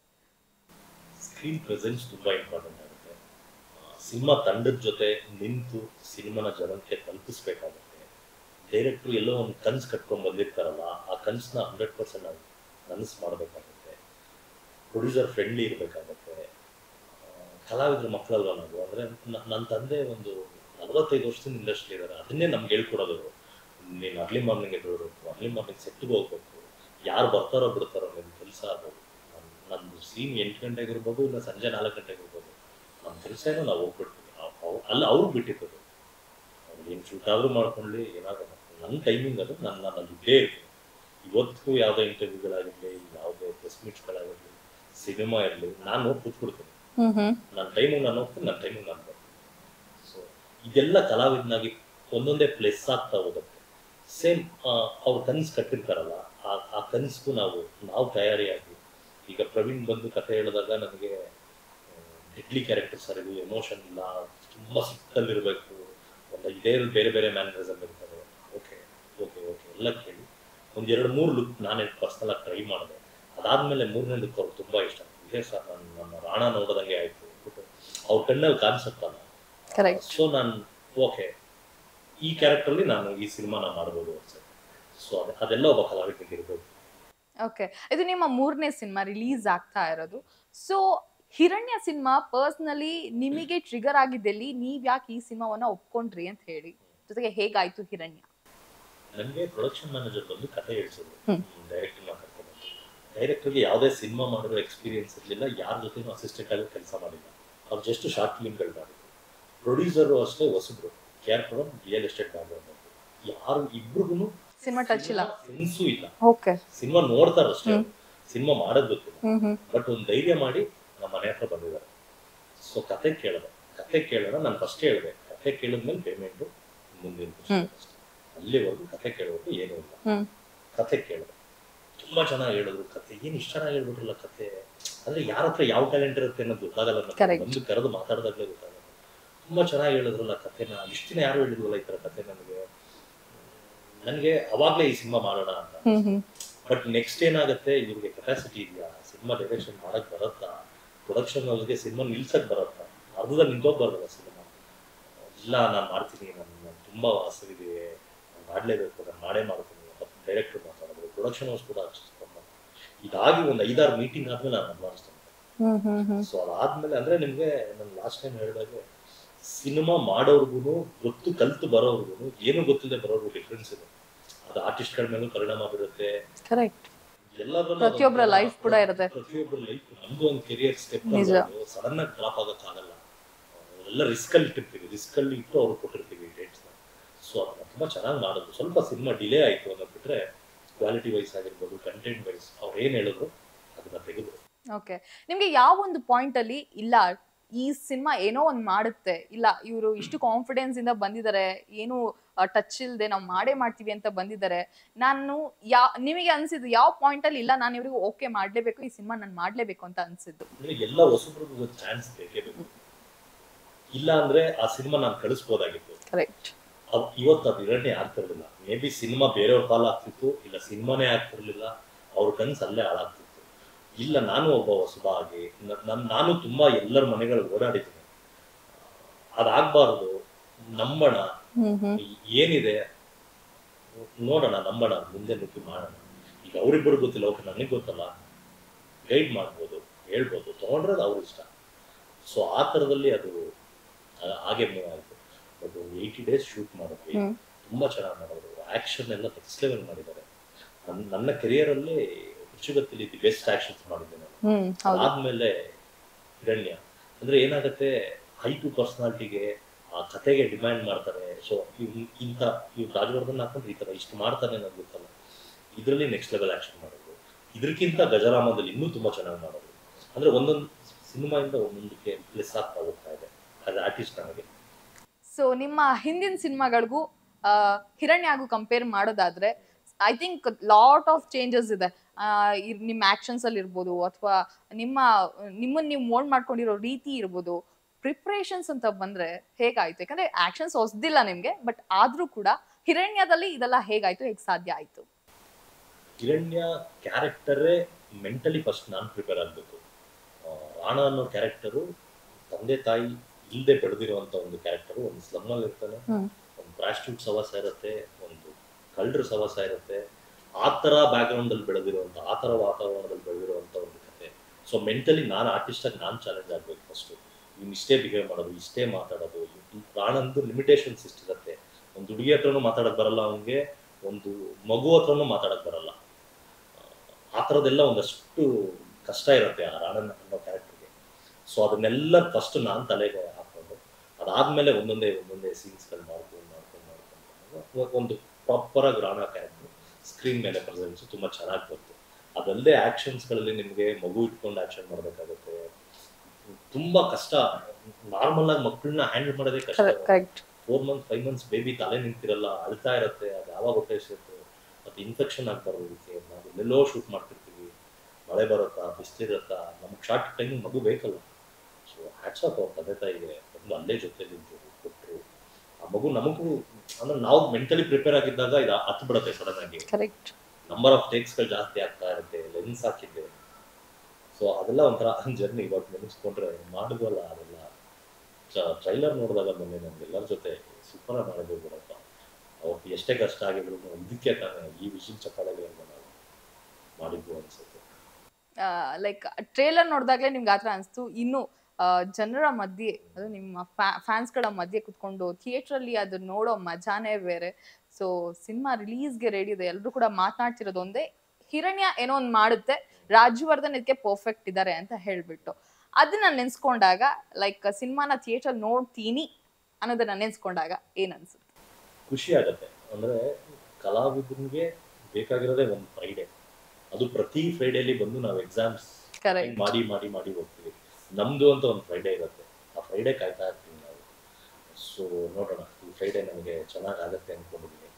ಸ್ಕ್ರೀನ್ ಪ್ರೆಸೆನ್ಸ್ ತುಂಬಾ ಇಂಪಾರ್ಟೆಂಟ್ ಆಗುತ್ತೆ. ಸಿನಿಮಾ ತಂಡದ ಜೊತೆ ನಿಂತು ಸಿನಿಮಾನ ಜನಕ್ಕೆ ತಲುಪಿಸ್ಬೇಕಾಗುತ್ತೆ. ಡೈರೆಕ್ಟ್ರು ಎಲ್ಲೋ ಒಂದು ಕನ್ಸು ಕಟ್ಕೊಂಡು ಬಂದಿರ್ತಾರಲ್ಲ, ಆ ಕನ್ಸನ್ನ 100% ನಾವು ನನಸು ಮಾಡಬೇಕಾಗುತ್ತೆ. ಪ್ರೊಡ್ಯೂಸರ್ ಫ್ರೆಂಡ್ಲಿ ಇರಬೇಕಾಗುತ್ತೆ. ಕಲಾವಿದ್ರ ಮಕ್ಕಳಲ್ವ ನಾವು. ಅಂದರೆ ನನ್ನ ತಂದೆ ಒಂದು 45 ವರ್ಷದಿಂದ ಇಂಡಸ್ಟ್ರಿ ಇದ್ದಾರೆ, ಅದನ್ನೇ ನಮ್ಗೆ ಹೇಳ್ಕೊಡೋದು. ನೀನು ಅರ್ಲಿ ಮಾರ್ನಿಂಗ್ ಎದ್ದೇಳಬೇಕು, ಅರ್ಲಿ ಮಾರ್ನಿಂಗ್ ಸೆಟ್ಗೆ ಹೋಗ್ಬೇಕು, ಯಾರು ಬರ್ತಾರೋ ಬಿಡ್ತಾರೋ ನಿಮ್ಮ ಕೆಲಸ ಅದು. ನಮ್ಮದು ಸೀನ್ 8 ಗಂಟೆಗೆ ಇರ್ಬೋದು, ಇಲ್ಲ ಸಂಜೆ 4 ಗಂಟೆಗೆ ಇರ್ಬೋದು, ನಮ್ಮ ಕೆಲಸ ಏನೋ ನಾವು ಹೋಗ್ಬಿಡ್ತೀವಿ. ಅಲ್ಲ ಅವ್ರಿಗೆ ಬಿಟ್ಟಿದ್ದು, ಅವ್ರು ಏನು ಶೂಟ್ ಆದರೂ ಮಾಡ್ಕೊಳ್ಳಿ, ಏನಾದರೂ ನನ್ನ ಟೈಮಿಂಗ್ ಅದು. ನಾನು ಇದ್ದೇ ಇರ್ತೀನಿ. ಇವತ್ತಿಗೂ ಯಾವುದೇ ಇಂಟರ್ವ್ಯೂಗಳಾಗಿರಲಿ, ಯಾವುದೇ ಪ್ರೆಸ್ ಮೀಟ್ಸ್ಗಳಾಗಿರಲಿ, ಸಿನಿಮಾ ಇರಲಿ, ನಾನು ಹೋಗಿ ಕೂತ್ಬಿಡ್ತೀನಿ. ನನ್ನ ಟೈಮಿಗೆ ನಾನು ಹೋಗ್ತೀನಿ, ನನ್ನ ಟೈಮಿಗೆ ನಾನು ಬರ್ತೀನಿ. ಸೊ ಇದೆಲ್ಲ ಕಲಾವಿದನಾಗಿ ಒಂದೊಂದೇ ಪ್ಲೇಸ್ ಆಗ್ತಾ ಹೋಗುತ್ತೆ. ಸೇಮ್ ಅವ್ರು ಕನಸು ಕಟ್ಟಿರ್ತಾರಲ್ಲ, ಆ ಕನಸಿಗೂ ನಾವು ತಯಾರಿಯಾಗಿ. ಈಗ ಪ್ರವೀಣ್ ಬಂದು ಕಥೆ ಹೇಳಿದಾಗ ನನಗೆ ಡೆಡ್ಲಿ ಕ್ಯಾರೆಕ್ಟರ್ ಸರ್, ಇದು ಎಮೋಷನ್ ಇಲ್ಲ, ತುಂಬ ಸಿಟ್ಟಲ್ಲಿರಬೇಕು, ಒಂದು ಇದೇ ಬೇರೆ ಬೇರೆ ಮ್ಯಾನರಿಸಮ್ ಇರ್ತಾರೆ. ಓಕೆ ಓಕೆ ಓಕೆ ಎಲ್ಲ ಕೇಳಿ ಒಂದು 2-3 ಲುಕ್ ನಾನೇ ಪರ್ಸ್ನಲಾಗಿ ಟ್ರೈ ಮಾಡಿದೆ. ಅದಾದಮೇಲೆ 3ನೇ ಲುಕ್ ಅವ್ರಿಗೆ ತುಂಬ ಇಷ್ಟ. ಇದೇ ಸರ್ ನನ್ನ ರಾಣ ನೋಡೋದಂಗೆ ಆಯಿತು ಅಂದ್ಬಿಟ್ಟು ಅವ್ರ ಕಣ್ಣಲ್ಲಿ ಕಾನ್ಸೆಪ್ಟ್ ಅಲ್ಲ. ಸೊ ನಾನು ಓಕೆ, ಈ ಕ್ಯಾರೆಕ್ಟರ್ಲಿ ನಾನು ಈ ಸಿನಿಮಾನ ಮಾಡ್ಬೋದು ಅನ್ಸುತ್ತೆ. ಸೊ ಅದೆಲ್ಲ ಒಬ್ಬ ಕಲಾವಿದನಿಗೆ ಇರ್ಬೋದು. ಓಕೆ, ಇದು ನಿಮ್ಮ 3ನೇ ಸಿನಿಮಾ ರಿಲೀಸ್ ಆಗ್ತಾ ಇರೋದು. ಸೊ ಹಿರಣ್ಯ ಸಿನಿಮಾ ಪರ್ಸ್ನಲಿ ನಿಮಗೆ ಟ್ರಿಗರ್ ಆಗಿದ್ದೆಲ್ಲಿ, ನೀವ್ ಯಾಕೆ ಈ ಸಿನಿಮಾವನ್ನ ಒಪ್ಕೊಂಡ್ರಿ ಅಂತ ಹೇಳಿ, ಜೊತೆಗೆ ಹೇಗಾಯ್ತು ಹಿರಣ್ಯ? ನನಗೆ ಪ್ರೊಡಕ್ಷನ್ ಮ್ಯಾನೇಜರ್ ಬಂದು ಕತೆ ಹೇಳ್ಸಿದ್ರು, ಡೈರೆಕ್ಟರ್ ಕರ್ಕೊಂಡು. ಡೈರೆಕ್ಟರ್ಗೆ ಯಾವುದೇ ಸಿನಿಮಾ ಮಾಡಿರೋ ಎಕ್ಸ್ಪೀರಿಯನ್ಸ್ ಇರಲಿಲ್ಲ, ಯಾರ ಜೊತೆನೂ ಅಸಿಸ್ಟೆಂಟ್ ಆಗಿ ಕೆಲಸ ಮಾಡಿಲ್ಲ, ಅವ್ರು ಜಸ್ಟ್ ಶಾರ್ಟ್ ಫಿಲ್ಮ್ಗಳು ಮಾಡಿದ್ರು. ಪ್ರೊಡ್ಯೂಸರು ಅಷ್ಟೇ ಹೊಸಬ್ರು, came from real estate background ಅಂತ. ಯಾರು ಇಬ್ರಿಗೂ ಸಿನಿಮಾ ಟಚ್ ಇಲ್ಲ, ಸೆನ್ಸು ಇಲ್ಲ. ಓಕೆ, ಸಿನಿಮಾ ನೋಡ್ತಾರಷ್ಟೇ, ಸಿನಿಮಾ ಮಾಡೋದ್ ಗೊತ್ತಿಲ್ಲ. ಬಟ್ ಒಂದು ಧೈರ್ಯ ಮಾಡಿ ನಮ್ಮ ಮನೆ ಹತ್ರ ಬಂದಿದ್ದಾರೆ. ಸೊ ಕತೆ ಕೇಳೋಣ, ನಾನು ಫಸ್ಟ್ ಹೇಳಿದೆ, ಕತೆ ಕೇಳಿದ್ಮೇಲೆ ಪೇಮೆಂಟ್ ಮುಂದಿನ ಅಷ್ಟೇ. ಅಲ್ಲಿವರೆಗೂ ಕತೆ ಕೇಳೋದು ಏನೂ ಇಲ್ಲ. ಕತೆ ಕೇಳಿದೆ, ತುಂಬಾ ಚೆನ್ನಾಗಿ ಹೇಳಿದ್ರು. ಕತೆ ಏನು ಇಷ್ಟು ಚೆನ್ನಾಗಿ ಹೇಳ್ಬಿಟ್ರಲ್ಲ ಕತೆ. ಅಂದ್ರೆ ಯಾರ ಹತ್ರ ಯಾವ ಟ್ಯಾಲೆಂಟ್ ಇರುತ್ತೆ ಅನ್ನೋದು ಗೊತ್ತಾಗಲ್ಲ, ಬಂದು ಕರೆದು ಮಾತಾಡ್ದಾಗ್ಲೇ ಗೊತ್ತಾಗಲ್ಲ. ತುಂಬಾ ಚೆನ್ನಾಗಿ ಹೇಳಿದ್ರಲ್ಲ ಕತೆನ, ಇಷ್ಟು ದಿನ ಯಾರು ಹೇಳಿದ್ವಲ್ಲ ಈ ತರ ಕತೆ. ನನಗೆ ಅವಾಗ್ಲೇ ಈ ಸಿನಿಮಾ ಮಾಡೋಣ ಅಂತ. ಬಟ್ ನೆಕ್ಸ್ಟ್ ಏನಾಗುತ್ತೆ, ಇವ್ರಿಗೆ ಕೆಪಾಸಿಟಿ ಇದೆಯಾ, ಸಿನಿಮಾ ಡೈರೆಕ್ಷನ್ ಮಾಡಕ್ ಬರುತ್ತಾ, ಪ್ರೊಡಕ್ಷನ್ ಅವ್ರಿಗೆ ಸಿನಿಮಾ ನಿಲ್ಸಕ್ ಬರುತ್ತಾ, ಅರ್ಧದಲ್ಲಿ ನಿಂತೋಗ್ಬಾರ್ದಲ್ಲ ಸಿನಿಮಾ. ಇಲ್ಲ ನಾನು ಮಾಡ್ತೀನಿ, ನಾನು ತುಂಬಾ ಆಸಕ್ತಿ ಇದೆ, ನಾನು ಮಾಡಲೇಬೇಕು, ನಾನು ಮಾಡೇ ಮಾಡ್ತೀನಿ. ಡೈರೆಕ್ಟರ್ ಮಾತಾಡೋದು, ಪ್ರೊಡಕ್ಷನ್ ಹೌಸ್ ಕೂಡ ಇದಾಗಿ ಒಂದು 5-6 ಮೀಟಿಂಗ್ ಆದ್ಮೇಲೆ ನಾನು ಅಡ್ವಾನ್ಸ್ ತಗೊಂಡೆ. ಸೊ ಅದಾದ್ಮೇಲೆ ಅಂದ್ರೆ ನಿಮ್ಗೆ ನಾನು ಲಾಸ್ಟ್ ಟೈಮ್ ಹೇಳಿದಾಗೆ, ಸಿನಿಮಾ ಮಾಡೋರ್ಗು ಗೊತ್ತು ಕಲ್ತು ಬರೋರ್ಗು ಏನು ಗೊತ್ತಿಲ್ಲದೆ ಬರೋರ್ಗು ಡಿಫ್ರೆನ್ಸ್ ಇದೆ. ಅದು ಆರ್ಟಿಸ್ಟ್ಗಳ ಮೇಲೂ ಪರಿಣಾಮ ಬೀರುತ್ತೆ. ಪ್ರತಿಯೊಬ್ಬರ ಲೈಫ್ ಕೂಡ ಇರುತ್ತೆ. ಪ್ರತಿಯೊಬ್ಬರ ಲೈಫ್, ನಮ್ದು ಒಂದು ಕೆರಿಯರ್ ಸ್ಟೆಪ್ ಸಡನ್ ಆಗಿ ಡ್ರಾಪ್ ಆಗಕ್ಕಾಗಲ್ಲ. ಎಲ್ಲ ರಿಸ್ಕ್ ಅಲ್ಲಿ ಇಟ್ಟು ಅವ್ರು ಕೊಟ್ಟಿರ್ತೀವಿ ಡೇಟ್ಸ್. ಸೊ ಅದನ್ನ ತುಂಬಾ ಚೆನ್ನಾಗಿ ಮಾಡೋದು. ಸ್ವಲ್ಪ ಸಿನಿಮಾ ಡಿಲೇ ಆಯ್ತು ಅನ್ನೋದು ಬಿಟ್ರೆ, ಕ್ವಾಲಿಟಿ ವೈಸ್ ಆಗಿರ್ಬೋದು, ಕಂಟೆಂಟ್ ವೈಸ್ ಅವ್ರು ಏನ್ ಹೇಳಿದ್ರು ಅದನ್ನ ತೆಗೆದ್ರು. ಓಕೆ, ನಿಮ್ಗೆ ಯಾವ ಒಂದು ಪಾಯಿಂಟ್ ಅಲ್ಲಿ ಇಲ್ಲ ಈ ಸಿನಿಮಾ ಏನೋ ಒಂದ್ ಮಾಡುತ್ತೆ, ಇಲ್ಲ ಇವರು ಇಷ್ಟು ಕಾನ್ಫಿಡೆನ್ಸ್ ಇಂದ ಬಂದಿದ್ದಾರೆ, ಏನು ಟಚ್ ಇಲ್ದೆ ನಾವು ಮಾಡೇ ಮಾಡ್ತೀವಿ ಅಂತ ಬಂದಿದ್ದಾರೆ, ನಿಮಗೆ ಅನ್ಸಿದ್ದು ಯಾವ ಪಾಯಿಂಟ್ ಅಲ್ಲಿ ಇಲ್ಲ ನಾನು ಇವ್ರಿಗೆ ಓಕೆ ಮಾಡ್ಲೇಬೇಕು, ಈ ಸಿನಿಮಾ ನಾನು ಮಾಡ್ಲೇಬೇಕು ಅಂತ ಅನ್ಸಿದ್ದು? ಎಲ್ಲ ಹೊಸಬ್ರಿಗೂ ಚಾನ್ಸ್ ಬೇಕೇ ಬೇಕು. ಇಲ್ಲ ಅಂದ್ರೆ ಆ ಸಿನಿಮಾ ನಾನು ಕಳಿಸ್ಬೋದಾಗಿತ್ತು. ಕರೆಕ್ಟ್. ಇವತ್ತು ಅದು ಹಿರಣ್ಯ ಆಗ್ತಿರ್ಲಿಲ್ಲ. ಮೇ ಬಿ ಸಿನಿಮಾ ಬೇರೆಯವ್ರ ಕಾಲ ಆಗ್ತಿತ್ತು, ಇಲ್ಲ ಸಿನಿಮಾನೇ ಆಗ್ತಿರ್ಲಿಲ್ಲ, ಅವ್ರ ಕನ್ಸು ಅಲ್ಲೇ ಹಾಳಾಗ್ತಿತ್ತು. ಇಲ್ಲ ನಾನು ಒಬ್ಬ ಹೊಸಬ ಆಗಿ ನಾನು ತುಂಬಾ ಎಲ್ಲರ ಮನೆಗಳು ಓಡಾಡಿದ್ದೀನಿ. ಅದಾಗಬಾರ್ದು. ನಂಬೋಣ, ಏನಿದೆ ನೋಡೋಣ, ನಂಬೋಣ, ಮುಂದೆ ನುಗ್ಗಿ ಮಾಡೋಣ. ಈಗ ಅವ್ರಿಬ್ಬರು ಗೊತ್ತಿಲ್ಲ, ಓಕೆ ನನಗೆ ಗೊತ್ತಲ್ಲ, ಗೈಡ್ ಮಾಡ್ಬೋದು, ಹೇಳ್ಬೋದು, ತಗೊಂಡ್ರೆ ಅದು ಅವ್ರ ಇಷ್ಟ. ಸೊ ಆ ಥರದಲ್ಲಿ ಅದು ಹಾಗೆ ಮೂವ್ ಆಯಿತು. ಬಟ್ 80 days ಶೂಟ್ ಮಾಡಿದ್ವಿ, ತುಂಬಾ ಚೆನ್ನಾಗಿ ಮಾಡಿದ್ರು. ಆಕ್ಷನ್ ಎಲ್ಲ ನೆಕ್ಸ್ಟ್ ಲೆವೆಲ್ ಮಾಡಿದ್ದಾರೆ. ನನ್ನ ಕೆರಿಯರ್ ಅಲ್ಲಿ ಹುಚ್ಚುಗತ್ತಿಲಿ ದಿ ಬೆಸ್ಟ್ ಆಕ್ಷನ್ಸ್ ಮಾಡಿದ್ದೆ ನಾನು. ಆದ್ಮೇಲೆ ಹಿರಣ್ಯ ಅಂದ್ರೆ ಏನಾಗುತ್ತೆ, ಹೈಟು ಪರ್ಸನಾಲಿಟಿಗೆ, ಆ ಕತೆಗೆ ಡಿಮ್ಯಾಂಡ್ ಮಾಡ್ತಾರೆ. ಸೊ ಇವ್ ರಾಜವರ್ಧನ್ ಹಾಕೊಂಡ್ರೆ ಈ ತರ ಇಷ್ಟು ಮಾಡ್ತಾನೆ ಅನ್ನೋದು ಗೊತ್ತಲ್ಲ. ಇದರಲ್ಲಿ ನೆಕ್ಸ್ಟ್ ಲೆವೆಲ್ ಆಕ್ಷನ್ ಮಾಡೋದು. ಇದಕ್ಕಿಂತ ಗಜರಾಮದಲ್ಲಿ ಇನ್ನೂ ತುಂಬಾ ಚೆನ್ನಾಗಿ ಮಾಡೋದು. ಅಂದ್ರೆ ಒಂದೊಂದು ಸಿನಿಮಾ ಇಂದ ಒಂದೊಂದಕ್ಕೆ ಪ್ಲಸ್ ಆಗ್ತಾ ಹೋಗ್ತಾ ಇದೆ ಆಸ್ ಆರ್ಟಿಸ್ಟ್ ನನಗೆ. ಸೊ ನಿಮ್ಮ ಹಿಂದಿನ ಸಿನಿಮಾಗಳಿಗೂ ಹಿರಣ್ಯಗೂ ಕಂಪೇರ್ ಮಾಡೋದಾದ್ರೆ, I think lot of changes ಇದೆ. ನಿಮ್ಮ ಆಕ್ಷನ್ಸ್ ಅಲ್ಲಿ ಇರ್ಬೋದು, ಅಥವಾ ನಿಮ್ಮನ್ನ ನೀವು ಮೋಲ್ಡ್ ಮಾಡ್ಕೊಂಡಿರೋ ರೀತಿ ಇರ್ಬೋದು. ಪ್ರಿಪ್ರೇಷನ್ಸ್ ಅಂತ ಬಂದ್ರೆ ಹೇಗಾಯ್ತು? ಯಾಕಂದ್ರೆ ಆಕ್ಷನ್ಸ್ ಹೊಸದಿಲ್ಲ ನಿಮ್ಗೆ, ಬಟ್ ಆದ್ರೂ ಕೂಡ ಹಿರಣ್ಯದಲ್ಲಿ ಇದೆಲ್ಲ ಹೇಗಾಯ್ತು, ಹೇಗೆ ಸಾಧ್ಯ ಆಯ್ತು? ಹಿರಣ್ಯ ಕ್ಯಾರೆಕ್ಟರೇ ಮೆಂಟಲಿ ಫಸ್ಟ್ ನಾನು ಪ್ರಿಪೇರ್ ಆಗ್ಬೇಕು. ರಾಣ ಅನ್ನೋ ಕ್ಯಾರೆಕ್ಟರು ತಂದೆ ತಾಯಿ ಇಲ್ಲದೆ ಬೆಳೆದಿರುವಂತ ಒಂದು ಕ್ಯಾರೆಕ್ಟರ್. ಒಂದು ಸ್ಲಮ್ ಅಲ್ಲಿ ಇರ್ತಾನೆ, ಒಂದು ಪ್ರಾಸ್ಟಿಟ್ಯೂಟ್ ಸವಾಸ ಇರುತ್ತೆ, ಒಂದು ಕಳ್ಳರ ಸವಾಸ ಇರುತ್ತೆ. ಆ ತರ ಬ್ಯಾಕ್ ಗ್ರೌಂಡ್ ಅಲ್ಲಿ ಬೆಳೆದಿರುವಂತ, ಆ ತರ ವಾತಾವರಣದಲ್ಲಿ ಬೆಳೆದಿರುವಂತ ಒಂದು ಕತೆ. ಸೊ ಮೆಂಟಲಿ ನಾನು ಆರ್ಟಿಸ್ಟ್ ಆಗಿ ನಾನು ಚಾಲೆಂಜ್ ಆಗ್ಬೇಕು ಫಸ್ಟ್. ಇವ್ನು ಇಷ್ಟೇ ಬಿಹೇವ್ ಮಾಡೋದು, ಇಷ್ಟೇ ಮಾತಾಡೋದು. ಪ್ರಾಣಂದು ಲಿಮಿಟೇಷನ್ಸ್ ಇಷ್ಟಿರುತ್ತೆ. ಒಂದು ಹುಡುಗಿ ಹತ್ರನೂ ಮಾತಾಡಕ್ ಬರಲ್ಲ ಅವನಿಗೆ, ಒಂದು ಮಗು ಹತ್ರನೂ ಮಾತಾಡಕ್ ಬರಲ್ಲ. ಆ ಥರದ್ದೆಲ್ಲ ಒಂದಷ್ಟು ಕಷ್ಟ ಇರುತ್ತೆ ಆ ರಾಣನ್ ಅನ್ನೋ ಕ್ಯಾರೆಕ್ಟರ್ಗೆ. ಸೊ ಅದನ್ನೆಲ್ಲ ಫಸ್ಟ್ ನಾನು ತಲೆಗೆ ಹಾಕೊಂಡು, ಅದಾದ್ಮೇಲೆ ಒಂದೊಂದೇ ಸೀನ್ಸ್ಗಳು ಮಾಡ್ಕೊಂಡು ಒಂದು ಪ್ರಾಪರ್ ಆಗಿ ರಾಣ ಕ್ಯಾರೆಕ್ಟರ್ ಸ್ಕ್ರೀನ್ ಮೇಲೆ ಪ್ರೆಸೆನ್ಸ್ ತುಂಬಾ ಚೆನ್ನಾಗಿ ಬಂತು. ಅದಲ್ಲದೆ ಆಕ್ಷನ್ಸ್ಗಳಲ್ಲಿ ನಿಮಗೆ ಮಗು ಇಟ್ಕೊಂಡು ಆಕ್ಷನ್ ಮಾಡಬೇಕಾಗುತ್ತೆ, ತುಂಬಾ ಕಷ್ಟ. ನಾರ್ಮಲ್ ಆಗಿ ಮಕ್ಕಳನ್ನ ಹ್ಯಾಂಡಲ್ ಮಾಡೋದೇ ಕಷ್ಟ. 4 months 5 months ಬೇಬಿ ತಲೆ ನಿಂತಿರಲ್ಲ, ಅಳ್ತಾ ಇರುತ್ತೆ. ಅದು ಯಾವಾಗ ಹೊಟ್ಟೆ ಸಿಗುತ್ತೆ, ಮತ್ತೆ ಇನ್ಫೆಕ್ಷನ್ ಆಗ್ಬಾರ್ದು. ಅದಕ್ಕೆ ನಾವು ಎಲ್ಲೆಲ್ಲೋ ಶೂಟ್ ಮಾಡ್ತಿರ್ತೀವಿ, ಮಳೆ ಬರುತ್ತಾ, ಬಿಸಿಲಿರುತ್ತಾ, ನಮ್ಗೆ ಶಾರ್ಟ್ ಟೈಮಿಂಗ್ ಮಗು ಬೇಕಲ್ಲ. ಸೊ ಹ್ಯಾಟ್ಸ್ ಆಫ್ ಅವ್ರ ತಂದೆ ತಾಯಿಗೆ ಒಂದು ಅಲ್ಲೇ ಜೊತೆ ನಿಂತರು, ಕೊಟ್ಟರು. ಆ ಮಗು ನಮಗೂ ಅಂದ್ರೆ ನಾವು ಮೆಂಟಲಿ ಪ್ರಿಪೇರ್ ಆಗಿದ್ದಾಗ ಇದು ಹತ್ತು ಬಿಡುತ್ತೆ ಸಡನ್ ಆಗಿ. ನಂಬರ್ ಆಫ್ ಟೇಕ್ಸ್ಗಳು ಜಾಸ್ತಿ ಆಗ್ತಾ ಇರುತ್ತೆ, ಲೆನ್ಸ್ ಹಾಕಿದ್ದೆ. ಸೊ ಅದೆಲ್ಲ ಒಂಥರ ಜರ್ನಿ. ಇವಾಗ ನೆನೆಸ್ಕೊಂಡ್ರೆ ಮಾಡಿದ್ವಲ್ಲ ಅದೆಲ್ಲ. ಟ್ರೈಲರ್ ನೋಡಿದಾಗ ಮೊನ್ನೆ ನಮ್ಗೆಲ್ಲರ ಜೊತೆ ಸೂಪರ್ ಆಗಿ ಮಾಡಿದ್ವಿ ಬಿಡಪ್ಪ. ಅವ್ರಿಗೆ ಎಷ್ಟೇ ಕಷ್ಟ ಆಗಿದ್ರು ಇದಕ್ಕೆ ತಾನೇ ಈ ವಿಷನ್ ಚಪ್ಪಾಳೆಗೆ ನಾವು ಮಾಡಿದ್ವು ಅನ್ಸುತ್ತೆ. ಲೈಕ್ ಟ್ರೇಲರ್ ನೋಡಿದಾಗಲೇ ನಿಮ್ಗೆ ಆ ಥರ ಅನಿಸ್ತು. ಇನ್ನು ಜನರ ಮಧ್ಯೆ, ಅದು ನಿಮ್ಮ ಫ್ಯಾನ್ಸ್ಗಳ ಮಧ್ಯೆ ಕುತ್ಕೊಂಡು ಥಿಯೇಟ್ರಲ್ಲಿ ಅದು ನೋಡೋ ಮಜಾನೇ ಬೇರೆ. ಸೊ ಸಿನಿಮಾ ರಿಲೀಸ್ಗೆ ರೆಡಿ ಇದೆ, ಎಲ್ಲರೂ ಕೂಡ ಮಾತನಾಡ್ತಿರೋದು ಒಂದೇ, ಹಿರಣ್ಯ ಏನೋ ಒಂದು ಮಾಡುತ್ತೆ, ರಾಜವರ್ಧನ್ ಇದಕ್ಕೆ ಪರ್ಫೆಕ್ಟ್ ಇದ್ದಾರೆ ಅಂತ ಹೇಳ್ಬಿಟ್ಟು. ಅದನ್ನ ನೆನ್ಸ್ಕೊಂಡಾಗ, ಲೈಕ್ ಸಿನಿಮಾನ ಥಿಯೇಟರ್ ನೋಡ್ತೀನಿ ಅನ್ನೋದನ್ನ ನೆನ್ಸ್ಕೊಂಡಾಗ ಏನ್ ಅನ್ಸುತ್ತೆ? ಖುಷಿ ಆಗತ್ತೆ. ಅಂದ್ರೆ ಕಲಾವಿದನಿಗೆ ಬೇಕಾಗಿರೋದೇ ಒಂದು ಫ್ರೈಡೆ. ಅದು ಪ್ರತಿ ಫ್ರೈಡೇಲಿ ಬಂದು ನಾವು ಎಕ್ಸಾಮ್ಸ್ ಮಾಡಿ ಮಾಡಿ ಮಾಡಿ ಹೋಗ್ತೀವಿ. ನಮ್ದು ಅಂತ ಒಂದು ಫ್ರೈಡೆ ಇರುತ್ತೆ, ಆ ಫ್ರೈಡೆ ಕಾಯ್ತಾ ಇರ್ತೀವಿ ನಾವು. ಸೊ ನೋಡೋಣ, ಈ ಫ್ರೈಡೆ ನಮಗೆ ಚೆನ್ನಾಗಿ ಆಗತ್ತೆ ಅಂದ್ಕೊಂಡಿದ್ದೀವಿ.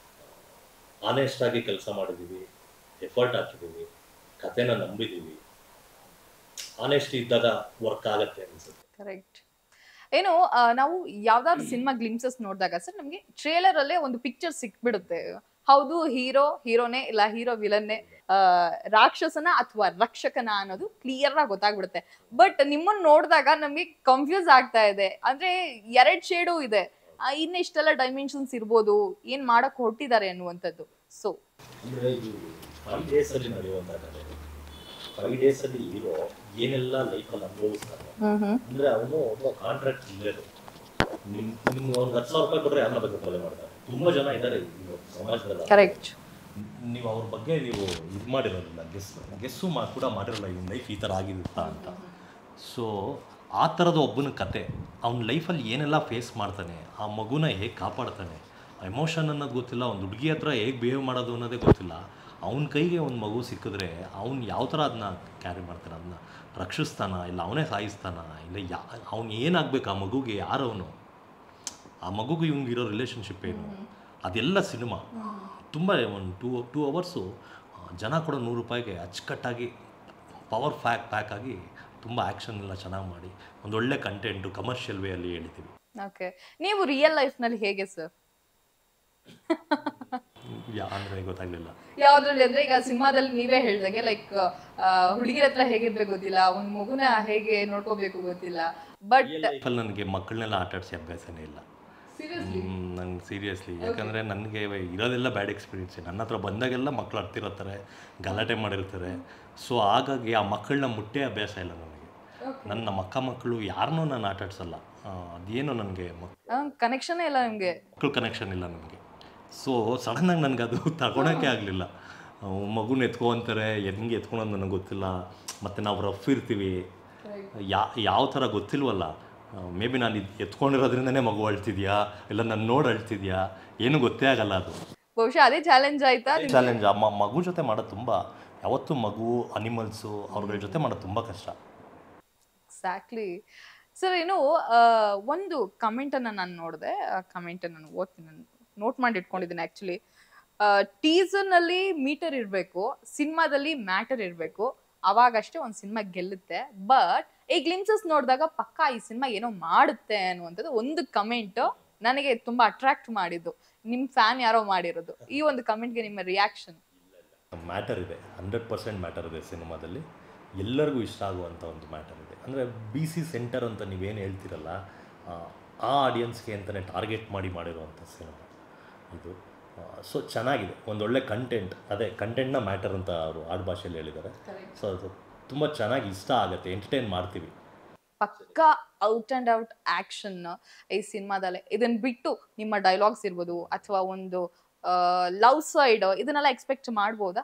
ಆನೆಸ್ಟ್ ಆಗಿ ಕೆಲಸ ಮಾಡಿದ್ದೀವಿ, ಎಫರ್ಟ್ ಹಾಕಿದ್ದೀವಿ, ಕಥೆನ ನಂಬಿದ್ದೀವಿ. ಆನೆಸ್ಟ್ ಇದ್ದಾಗ ವರ್ಕ್ ಆಗತ್ತೆ ಅನ್ಸುತ್ತೆ. ಕರೆಕ್ಟ್. ಏನು ನಾವು ಯಾವ್ದಾದ್ರು ಸಿನಿಮಾ ಗ್ಲಿಮ್ಸಸ್ ನೋಡಿದಾಗ ಸರ್ ನಮ್ಗೆ ಟ್ರೇಲರ್ ಅಲ್ಲೇ ಒಂದು ಪಿಕ್ಚರ್ ಸಿಕ್ಬಿಡುತ್ತೆ. ಹೌದು, ಹೀರೋ ಹೀರೋನೇ, ಇಲ್ಲ ಹೀರೋ ವಿಲನ್ನೇ, ರಾಕ್ಷಸನ ಅಥವಾ ರಕ್ಷಕನ ಅನ್ನೋದು ಕ್ಲಿಯರ್ ಆಗಿ ಗೊತ್ತಾಗ್ಬಿಡುತ್ತೆ. ಬಟ್ ನಿಮ್ಮನ್ನ ನೋಡಿದಾಗ ನಮ್ಗೆ ಕನ್ಫ್ಯೂಸ್ ಆಗ್ತಾ ಇದೆ. ಅಂದ್ರೆ 2 ಶೇಡು ಇದೆ, ಇನ್ನೆಷ್ಟೆಲ್ಲ ಡೈಮೆನ್ಷನ್ಸ್ ಇರ್ಬೋದು, ಏನ್ ಮಾಡಕ್ ಹೊರಟಿದ್ದಾರೆ ಅನ್ನುವಂಥದ್ದು. ಸೊ ಅಂದ್ರೆ ಇದು 5 days ಅಲ್ಲಿ ನಡೆಯುವಂತ ಕಥೆ. 5 days ಅಲ್ಲಿ ಹೀರೋ ಏನೆಲ್ಲ ಲೈಫಲ್ಲಿ ಅನುಭವಿಸ್ತಾನೆ ಅಂದ್ರೆ, ಅವನು ಒಬ್ಬ ಕಾಂಟ್ರಾಕ್ಟ್ ಇಲ್ಲರು. ನಿಮ್ಗೆ ಒಂದು 10,000 ರೂಪಾಯಿ ಕೊಟ್ಟರೆ ಯಾರನ್ನ ಬಗ್ಗೆ ಕೊಲೆ ಮಾಡ್ತಾರೆ. ತುಂಬಾ ಜನ ಇದ್ದಾರೆ ಸಮಾಜದಲ್ಲಿ. ಕರೆಕ್ಟ್. ನೀವು ಅವ್ರ ಬಗ್ಗೆ ನೀವು ಇದು ಮಾಡಿರೋದಿಲ್ಲ, ಗೆಸ್ಸು ಕೂಡ ಮಾಡಿರಲ್ಲ, ಇವನ್ ಲೈಫ್ ಈ ಥರ ಆಗಿರುತ್ತಾ ಅಂತ. ಸೊ ಆ ಥರದ ಒಬ್ಬನ ಕತೆ, ಅವ್ನ ಲೈಫಲ್ಲಿ ಏನೆಲ್ಲ ಫೇಸ್ ಮಾಡ್ತಾನೆ, ಆ ಮಗುನ ಹೇಗೆ ಕಾಪಾಡ್ತಾನೆ, ಎಮೋಷನ್ ಅನ್ನೋದು ಗೊತ್ತಿಲ್ಲ, ಒಂದು ಹುಡುಗಿ ಹತ್ರ ಹೇಗೆ ಬಿಹೇವ್ ಮಾಡೋದು ಅನ್ನೋದೇ ಗೊತ್ತಿಲ್ಲ. ಅವನ ಕೈಗೆ ಒಂದು ಮಗು ಸಿಕ್ಕಿದ್ರೆ ಅವ್ನು ಯಾವ ಥರ ಅದನ್ನ ಕ್ಯಾರಿ ಮಾಡ್ತಾನೆ, ಅದನ್ನ ರಕ್ಷಿಸ್ತಾನ, ಇಲ್ಲ ಅವನೇ ಸಾಯಿಸ್ತಾನ, ಇಲ್ಲ ಅವ್ನು ಏನಾಗಬೇಕು ಆ ಮಗುಗೆ, ಯಾರವನು, ಆ ಮಗುಗೆ ಇವಂಗಿರೋ ರಿಲೇಷನ್ಶಿಪ್ ಏನು, ಅದೆಲ್ಲ ಸಿನಿಮಾ. ತುಂಬ ಒಂದು 2 ಅವರ್ಸು ಜನ ಕೊಡೋ 100 ರೂಪಾಯಿಗೆ ಅಚ್ಚುಕಟ್ಟಾಗಿ ಪವರ್ ಪ್ಯಾಕ್ ಆಗಿ ತುಂಬ ಆ್ಯಕ್ಷನ್ ಎಲ್ಲ ಚೆನ್ನಾಗಿ ಮಾಡಿ ಒಂದೊಳ್ಳೆ ಕಂಟೆಂಟು ಕಮರ್ಷಿಯಲ್ ವೇ ಅಲ್ಲಿ ಹೇಳಿದ್ದೀವಿ. ಓಕೆ. ನೀವು ರಿಯಲ್ ಲೈಫ್ನಲ್ಲಿ ಹೇಗೆ ಸರ್? ಅಂದರೆ ಗೊತ್ತಾಗಲಿಲ್ಲ ಯಾವ್ದ್ರಲ್ಲಿ ಅಂದ್ರೆ, ಈಗ ಸಿನಿಮಾದಲ್ಲಿ ನೀವೇ ಹೇಳ್ದಂಗೆ ಲೈಕ್ ಹುಡುಗಿರ ಹತ್ರ ಹೇಗಿರ್ಬೇಕು ಗೊತ್ತಿಲ್ಲ, ಒಂದು ಮಗುನ ಹೇಗೆ ನೋಡ್ಕೋಬೇಕು ಗೊತ್ತಿಲ್ಲ. ಬಟ್ ನನಗೆ ಮಕ್ಕಳನ್ನೆಲ್ಲ ಆಟ ಆಡಿಸಿ ಅಭ್ಯಾಸನೇ ಇಲ್ಲ ನಂಗೆ, ಸೀರಿಯಸ್ಲಿ. ಯಾಕಂದರೆ ನನಗೆ ಇರೋದೆಲ್ಲ ಬ್ಯಾಡ್ ಎಕ್ಸ್ಪೀರಿಯನ್ಸ್. ನನ್ನ ಹತ್ರ ಬಂದಾಗೆಲ್ಲ ಮಕ್ಕಳು ಆಡ್ತಿರ್ತಾರೆ, ಗಲಾಟೆ ಮಾಡಿರ್ತಾರೆ. ಸೊ ಹಾಗಾಗಿ ಆ ಮಕ್ಕಳನ್ನ ಮುಟ್ಟೆ ಅಭ್ಯಾಸ ಇಲ್ಲ ನನಗೆ. ನನ್ನ ಮಕ್ಕಳು ಯಾರನ್ನೂ ನಾನು ಆಟ ಆಡ್ಸಲ್ಲ. ಅದೇನೋ ನನಗೆ ಕನೆಕ್ಷನ್ ಇಲ್ಲ, ನಿಮಗೆ ಮಕ್ಕಳು ಕನೆಕ್ಷನ್ ಇಲ್ಲ ನನಗೆ. ಸೊ ಸಡನ್ನಾಗಿ ನನಗೆ ಅದು ತಗೊಳಕ್ಕೆ ಆಗಲಿಲ್ಲ. ಮಗುನ ಎತ್ಕೊ ಅಂತಾರೆ, ಹೆಂಗೆ ಎತ್ಕೊಳೋದು ನನಗೆ ಗೊತ್ತಿಲ್ಲ. ಮತ್ತು ನಾವು ರಫ್ ಇರ್ತೀವಿ, ಯಾವ ಥರ ಗೊತ್ತಿಲ್ವಲ್ಲ. ಮೇ ಬಿ ನಾನು ಎತ್ಕೊಂಡಿರೋದ್ರಿಂದನೇ ಮಗು ಅಳ್ತಿದ್ಯಾ, ಇಲ್ಲ ನಾನು ನೋಡಿ ಅಳ್ತಿದ್ಯಾ, ಏನೂ ಗೊತ್ತೇ ಆಗಲ್ಲ. ಅದು ಬಹುಶಃ ಅದೇ ಚಾಲೆಂಜ್ ಆಯ್ತಾ? ಚಾಲೆಂಜ್. ಮಗು ಜೊತೆ ಮಾಡೋದು ತುಂಬ, ಯಾವತ್ತೂ ಮಗು ಅನಿಮಲ್ಸು ಅವ್ರಗಳ ಜೊತೆ ಮಾಡೋದು ತುಂಬ ಕಷ್ಟ. Exactly sir. ಏನು ಒಂದು ಕಮೆಂಟನ್ನು ನಾನು ನೋಡಿದೆ, ಆ ಕಮೆಂಟನ್ನು ನಾನು ಓದ್ತೀನಿ, ನಾನು ನೋಟ್ ಮಾಡಿ ಇಟ್ಕೊಂಡಿದ್ದೀನಿ ಆ್ಯಕ್ಚುಲಿ. ಟೀಸರ್ನಲ್ಲಿ ಮೀಟರ್ ಇರಬೇಕು, ಸಿನಿಮಾದಲ್ಲಿ ಮ್ಯಾಟರ್ ಇರಬೇಕು, ಅವಾಗಷ್ಟೇ ಒಂದು ಸಿನಿಮಾ ಗೆಲ್ಲುತ್ತೆ. ಬಟ್ ಈ ಗ್ಲಿಮ್ಸಸ್ ನೋಡಿದಾಗ ಪಕ್ಕಾ ಈ ಸಿನಿಮಾ ಏನೋ ಮಾಡುತ್ತೆ ಅನ್ನುವಂಥದ್ದು ಒಂದು ಕಮೆಂಟ್ ನನಗೆ ತುಂಬಾ ಅಟ್ರಾಕ್ಟ್ ಮಾಡಿದ್ದು. ನಿಮ್ಮ ಫ್ಯಾನ್ ಯಾರೋ ಮಾಡಿರೋದು. ಈ ಒಂದು ಕಮೆಂಟ್ಗೆ ನಿಮ್ಮ ರಿಯಾಕ್ಷನ್? ಮ್ಯಾಟರ್ ಇದೆ, 100% ಮ್ಯಾಟರ್ ಇದೆ ಸಿನಿಮಾದಲ್ಲಿ. ಎಲ್ಲರಿಗೂ ಇಷ್ಟ ಆಗುವಂಥ ಒಂದು ಮ್ಯಾಟರ್ ಇದೆ. ಅಂದರೆ BC ಸೆಂಟರ್ ಅಂತ ನೀವೇನು ಹೇಳ್ತಿರಲ್ಲ, ಆ ಆಡಿಯನ್ಸ್ಗೆ ಅಂತಲೇ ಟಾರ್ಗೆಟ್ ಮಾಡಿರುವಂಥ ಸಿನಿಮಾ ಇದು. ಸೊ ಚೆನ್ನಾಗಿದೆ, ಒಂದೊಳ್ಳೆ ಕಂಟೆಂಟ್. ಅದೇ ಕಂಟೆಂಟ್ನ ಮ್ಯಾಟರ್ ಅಂತ ಅವರು ಆಡು ಭಾಷೆಯಲ್ಲಿ ಹೇಳಿದ್ದಾರೆ. ಸೊ ಅದು ತುಂಬ ಚೆನ್ನಾಗಿ ಇಷ್ಟ ಆಗುತ್ತೆ, ಎಂಟರ್ಟೈನ್ ಮಾಡ್ತೀವಿ. ಪಕ್ಕಾ ಔಟ್ ಆ್ಯಂಡ್ ಔಟ್ ಆ್ಯಕ್ಷನ್ ಈ ಸಿನಿಮಾದಲ್ಲೇ. ಇದನ್ನು ಬಿಟ್ಟು ನಿಮ್ಮ ಡೈಲಾಗ್ಸ್ ಇರ್ಬೋದು ಅಥವಾ ಒಂದು ಲವ್ ಸೈಡ್, ಇದನ್ನೆಲ್ಲ ಎಕ್ಸ್ಪೆಕ್ಟ್ ಮಾಡ್ಬೋದಾ?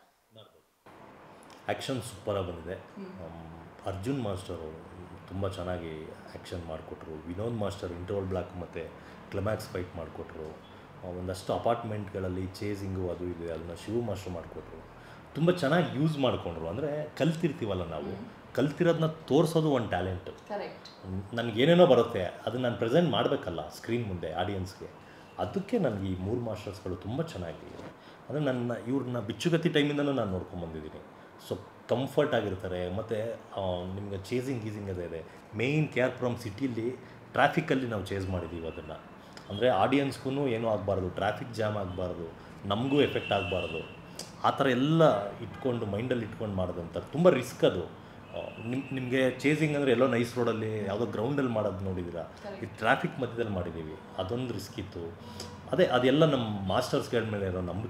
ಆ್ಯಕ್ಷನ್ ಸೂಪರಾಗಿ ಬಂದಿದೆ. ಅರ್ಜುನ್ ಮಾಸ್ಟರು ತುಂಬ ಚೆನ್ನಾಗಿ ಆ್ಯಕ್ಷನ್ ಮಾಡಿಕೊಟ್ರು. ವಿನೋದ್ ಮಾಸ್ಟರ್ ಇಂಟರ್ವಲ್ ಬ್ಲಾಕ್ ಮತ್ತು ಕ್ಲೈಮ್ಯಾಕ್ಸ್ ಫೈಟ್ ಮಾಡಿಕೊಟ್ರು. ಒಂದಷ್ಟು ಅಪಾರ್ಟ್ಮೆಂಟ್ಗಳಲ್ಲಿ ಚೇಸಿಂಗು ಅದು ಇದೆ, ಅದನ್ನು ಶಿವ ಮಾಸ್ಟರ್ ಮಾಡಿಕೊಟ್ರು. ತುಂಬ ಚೆನ್ನಾಗಿ ಯೂಸ್ ಮಾಡಿಕೊಂಡ್ರು. ಅಂದರೆ ಕಲ್ತಿರ್ತೀವಲ್ಲ ನಾವು, ಕಲ್ತಿರೋದನ್ನ ತೋರಿಸೋದು ಒಂದು ಟ್ಯಾಲೆಂಟು. ನನಗೇನೇನೋ ಬರುತ್ತೆ, ಅದನ್ನು ನಾನು ಪ್ರೆಸೆಂಟ್ ಮಾಡಬೇಕಲ್ಲ ಸ್ಕ್ರೀನ್ ಮುಂದೆ ಆಡಿಯನ್ಸ್ಗೆ. ಅದಕ್ಕೆ ನನಗೆ ಈ 3 ಮಾಸ್ಟರ್ಸ್ಗಳು ತುಂಬ ಚೆನ್ನಾಗಿ, ಅಂದರೆ ಇವ್ರನ್ನ ಬಿಚ್ಚುಗತ್ತಿ ಟೈಮಿಂದನೂ ನಾನು ನೋಡ್ಕೊಂಬಂದಿದ್ದೀನಿ. ಸೊ ಕಂಫರ್ಟ್ ಆಗಿರ್ತಾರೆ. ಮತ್ತು ನಿಮಗೆ ಗೀಸಿಂಗ್ ಅದೇ ಇದೆ. ಮೇಯ್ನ್ ಕೇರ್ ಫ್ರಮ್ ಸಿಟಿಲಿ ಟ್ರಾಫಿಕ್ಕಲ್ಲಿ ನಾವು ಚೇಸ್ ಮಾಡಿದ್ದೀವಿ ಅದನ್ನು. ಅಂದರೆ ಆಡಿಯನ್ಸ್ಗೂ ಏನೂ ಆಗಬಾರ್ದು, ಟ್ರಾಫಿಕ್ ಜಾಮ್ ಆಗಬಾರ್ದು, ನಮಗೂ ಎಫೆಕ್ಟ್ ಆಗಬಾರ್ದು, ಆ ಥರ ಎಲ್ಲ ಇಟ್ಕೊಂಡು ಮೈಂಡಲ್ಲಿ ಇಟ್ಕೊಂಡು ಮಾಡೋದಂತ ತುಂಬ ರಿಸ್ಕ್ ಅದು. ನಿಮಗೆ ಚೇಸಿಂಗ್ ಅಂದರೆ ಎಲ್ಲೋ ನೈಸ್ ರೋಡಲ್ಲಿ ಯಾವುದೋ ಗ್ರೌಂಡಲ್ಲಿ ಮಾಡೋದು ನೋಡಿದ್ದೀರಾ, ಈ ಟ್ರಾಫಿಕ್ ಮಧ್ಯದಲ್ಲಿ ಮಾಡಿದ್ದೀವಿ, ಅದೊಂದು ರಿಸ್ಕ್ ಇತ್ತು. ಅದೆಲ್ಲ ನಮ್ಮ ಮಾಸ್ಟರ್ಸ್ಗಳ ಮೇಲೆ ಇರೋ ನಂಬಿಕೆ.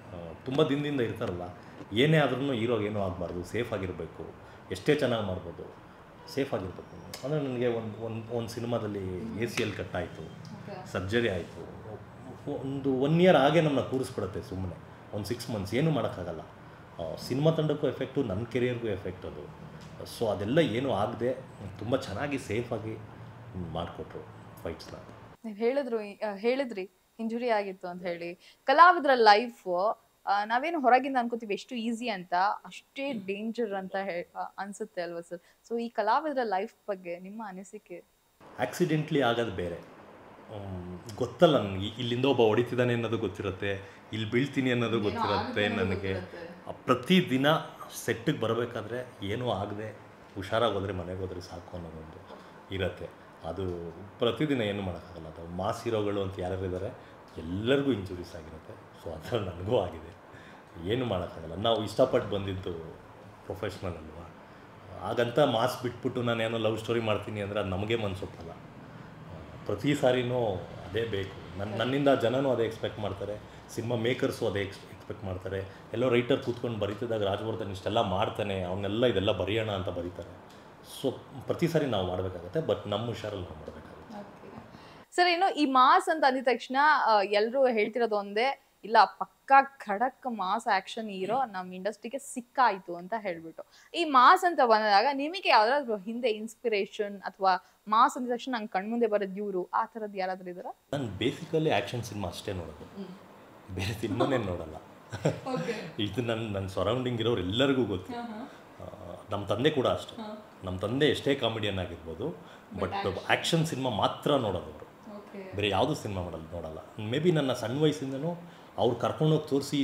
ತುಂಬ ದಿನದಿಂದ ಇರ್ತಾರಲ್ಲ, ಏನೇ ಆದ್ರೂ ಹೀರೋಗೆ ಏನೂ ಆಗಬಾರ್ದು, ಸೇಫ್ ಆಗಿರಬೇಕು, ಎಷ್ಟೇ ಚೆನ್ನಾಗಿ ಮಾಡ್ಬೋದು, ಸೇಫ್ ಆಗಿರಬೇಕು. ಅಂದರೆ ನನಗೆ ಒಂದು ಸಿನಿಮಾದಲ್ಲಿ ACL ಕಟ್ಟಾಯಿತು, ಸರ್ಜರಿ ಆಯಿತು. ಒಂದು 1 ಇಯರ್ ಹಾಗೆ ನಮ್ಮನ್ನ ಕೂರಿಸ್ಬಿಡುತ್ತೆ ಸುಮ್ಮನೆ, ಒಂದು 6 ಮಂತ್ಸ್ ಏನೂ ಮಾಡೋಕ್ಕಾಗಲ್ಲ. ಸಿನಿಮಾ ತಂಡಕ್ಕೂ ಎಫೆಕ್ಟು, ನನ್ನ ಕೆರಿಯರ್ಗೂ ಎಫೆಕ್ಟ್ ಅದು. ಸೊ ಅದೆಲ್ಲ ಏನೂ ಆಗದೆ ತುಂಬ ಚೆನ್ನಾಗಿ ಸೇಫಾಗಿ ಮಾಡಿಕೊಟ್ರು ಫೈಟ್ಸ್ನ. ನೀವು ಹೇಳಿದ್ರಿ ಇಂಜುರಿ ಆಗಿತ್ತು ಅಂತ ಹೇಳಿ. ಕಲಾವಿದರ ಲೈಫ್ ನಾವೇನು ಹೊರಗಿಂದ ಅನ್ಕೋತೀವಿ ಎಷ್ಟು ಈಸಿ ಅಂತ, ಅಷ್ಟೇ ಡೇಂಜರ್ ಅಂತ ಅನ್ಸುತ್ತೆ ಅಲ್ವಾ ಸರ್? ಸೊ ಈ ಕಲಾವಿದರ ಲೈಫ್ ಬಗ್ಗೆ ನಿಮ್ಮ ಅನಿಸಿಕೆ? ಆಕ್ಸಿಡೆಂಟ್ಲಿ ಆಗೋದು ಬೇರೆ, ಗೊತ್ತಲ್ಲ ನನಗೆ, ಇಲ್ಲಿಂದ ಒಬ್ಬ ಹೊಡಿತಿದ್ದಾನೆ ಅನ್ನೋದು ಗೊತ್ತಿರುತ್ತೆ, ಇಲ್ಲಿ ಬೀಳ್ತೀನಿ ಅನ್ನೋದು ಗೊತ್ತಿರುತ್ತೆ ನನಗೆ. ಪ್ರತಿದಿನ ಸೆಟ್ಟಿಗೆ ಬರಬೇಕಾದ್ರೆ ಏನೂ ಆಗದೆ ಹುಷಾರಾಗಿ ಹೋದರೆ ಮನೆಗೆ ಹೋದರೆ ಸಾಕು ಅನ್ನೋದೊಂದು ಇರುತ್ತೆ. ಅದು ಪ್ರತಿದಿನ ಏನು ಮಾಡೋಕ್ಕಾಗಲ್ಲ. ಅದು ಮಾಸ್ ಹೀರೋಗಳು ಅಂತ ಯಾರ್ಯಾರಿದ್ದಾರೆ ಎಲ್ಲರಿಗೂ ಇಂಜುರೀಸ್ ಆಗಿರುತ್ತೆ. ಸೊ ಅದರಲ್ಲಿ ನನಗೂ ಆಗಿದೆ, ಏನು ಮಾಡೋಕ್ಕಾಗಲ್ಲ. ನಾವು ಇಷ್ಟಪಟ್ಟು ಬಂದಿದ್ದು ಪ್ರೊಫೆಷ್ನಲ್ ಅಲ್ವಾ, ಹಾಗಂತ ಮಾಸ್ ಬಿಟ್ಬಿಟ್ಟು ನಾನು ಏನೋ ಲವ್ ಸ್ಟೋರಿ ಮಾಡ್ತೀನಿ ಅಂದರೆ ಅದು ನಮಗೆ ಮನಸ್ಸೊಪ್ಪಲ್ಲ. ಪ್ರತಿ ಸಾರಿನೂ ಅದೇ ಬೇಕು. ನನ್ನಿಂದ ಜನನೂ ಅದೇ ಎಕ್ಸ್ಪೆಕ್ಟ್ ಮಾಡ್ತಾರೆ, ಸಿನಿಮಾ ಮೇಕರ್ಸು ಅದೇ ಎಕ್ಸ್ಪೆಕ್ಟ್ ಮಾಡ್ತಾರೆ. ಎಲ್ಲೋ ರೈಟರ್ ಕೂತ್ಕೊಂಡು ಬರೀತಿದ್ದಾಗ ರಾಜವರ್ಧನ್ ಇಷ್ಟೆಲ್ಲ ಮಾಡ್ತಾನೆ, ಅವನ್ನೆಲ್ಲ ಇದೆಲ್ಲ ಬರೆಯೋಣ ಅಂತ ಬರೀತಾರೆ. ಸೊ ಪ್ರತಿ ಸಾರಿ ನಾವು ಮಾಡಬೇಕಾಗುತ್ತೆ, ಬಟ್ ನಮ್ಮ ಹುಷಾರಲ್ಲಿ ನಾವು ಮಾಡಬೇಕಾಗುತ್ತೆ. ಸರ್, ಏನು ಈ ಮಾಸ್ ಅಂತ ಅಂದಿದ ತಕ್ಷಣ ಎಲ್ಲರೂ ಹೇಳ್ತಿರೋದು ಒಂದೇ, ಇಲ್ಲ ಪಕ್ಕಾ ಖಡಕ್ ಮಾಸ್ ಆಕ್ಷನ್ ಹೀರೋ ನಮ್ಮ ಇಂಡಸ್ಟ್ರಿಗೆ ಸಿಕ್ಕಾಯ್ತು ಅಂತ ಹೇಳ್ಬಿಟ್ಟು. ಈ ಮಾಸ್ ಅಂತ ಬಂದಾಗ ನಿಮಗೆ ಯಾವ್ದಾದ್ರು ಹಿಂದೆ ಇನ್ಸ್ಪಿರೇಷನ್ ಅಥವಾ ಮಾಸ್ ಅಂದ ತಕ್ಷಣ ನಂಗೆ ಕಣ್ಮುಂದೆ ಬರೋದು ಇವರು, ಆ ಥರದ್ದು ಯಾರಾದ್ರೂ ಇದಾರ? ನಾನು ಬೇಸಿಕಲಿ ಆ್ಯಕ್ಷನ್ ಸಿನಿಮಾ ಅಷ್ಟೇ ನೋಡೋದು, ಬೇರೆ ಸಿನಿಮಾನೇ ನೋಡಲ್ಲ. ಇದು ನನ್ನ ಸರೌಂಡಿಂಗ್ ಇರೋರು ಎಲ್ಲರಿಗೂ ಗೊತ್ತು. ನಮ್ಮ ತಂದೆ ಕೂಡ ಅಷ್ಟೇ. ನಮ್ಮ ತಂದೆ ಎಷ್ಟೇ ಕಾಮಿಡಿಯನ್ ಆಗಿರ್ಬೋದು, ಬಟ್ ಆ್ಯಕ್ಷನ್ ಸಿನಿಮಾ ಮಾತ್ರ ನೋಡೋದು ಅವರು, ಬೇರೆ ಯಾವುದೂ ಸಿನಿಮಾ ನೋಡಲ್ಲ. ಮೇ ಬಿ ನನ್ನ ಸಣ್ಣ ವಯಸ್ಸಿಂದನೂ ಅವ್ರು ಕರ್ಕೊಂಡೋಗಿ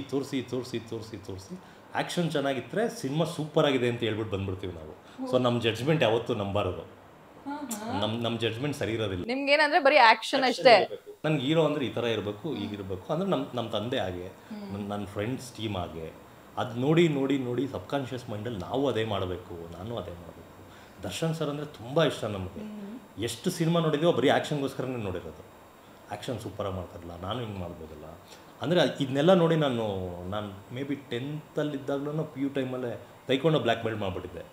ತೋರಿಸಿ ಆ್ಯಕ್ಷನ್ ಚೆನ್ನಾಗಿದ್ದರೆ ಸಿನಿಮಾ ಸೂಪರ್ ಆಗಿದೆ ಅಂತ ಹೇಳ್ಬಿಟ್ಟು ಬಂದ್ಬಿಡ್ತೀವಿ ನಾವು. ಸೊ ನಮ್ಮ ಜಡ್ಜ್ಮೆಂಟ್ ಯಾವತ್ತೂ ನಂಬಾರದು, ನಮ್ಮ ಜಡ್ಜ್ಮೆಂಟ್ ಸರಿ ಇರೋದಿಲ್ಲ. ನಿಮ್ಗೆ ಏನಂದ್ರೆ ಬರೀ ಆಕ್ಷನ್ ಅಷ್ಟೇ. ನನ್ಗೆ ಹೀರೋ ಅಂದರೆ ಈ ಥರ ಇರಬೇಕು, ಈಗಿರಬೇಕು ಅಂದರೆ ನಮ್ಮ ತಂದೆ ಹಾಗೆ, ನನ್ನ ಫ್ರೆಂಡ್ಸ್ ಟೀಮ್ ಹಾಗೆ. ಅದು ನೋಡಿ ಸಬ್ಕಾನ್ಷಿಯಸ್ ಮೈಂಡಲ್ಲಿ ನಾವು ಅದೇ ಮಾಡಬೇಕು, ನಾನು ಅದೇ ಮಾಡಬೇಕು. ದರ್ಶನ್ ಸರ್ ಅಂದರೆ ತುಂಬ ಇಷ್ಟ ನಮಗೆ. ಎಷ್ಟು ಸಿನಿಮಾ ನೋಡಿದೀವೋ ಬರೀ ಆ್ಯಕ್ಷನ್ಗೋಸ್ಕರನೇ ನೋಡಿರೋದು. ಆ್ಯಕ್ಷನ್ ಸೂಪರಾಗಿ ಮಾಡ್ತಾರಲ್ಲ, ನಾನು ಹಿಂಗೆ ಮಾಡ್ಬೋದಲ್ಲ ಅಂದರೆ ಇದನ್ನೆಲ್ಲ ನೋಡಿ ನಾನು ಮೇ ಬಿ 10th PU ಟೈಮಲ್ಲೇ ತೈಕೊಂಡು ಬ್ಲ್ಯಾಕ್ ಬೆಲ್ಟ್ ಮಾಡಿಬಿಟ್ಟಿದ್ದೆ.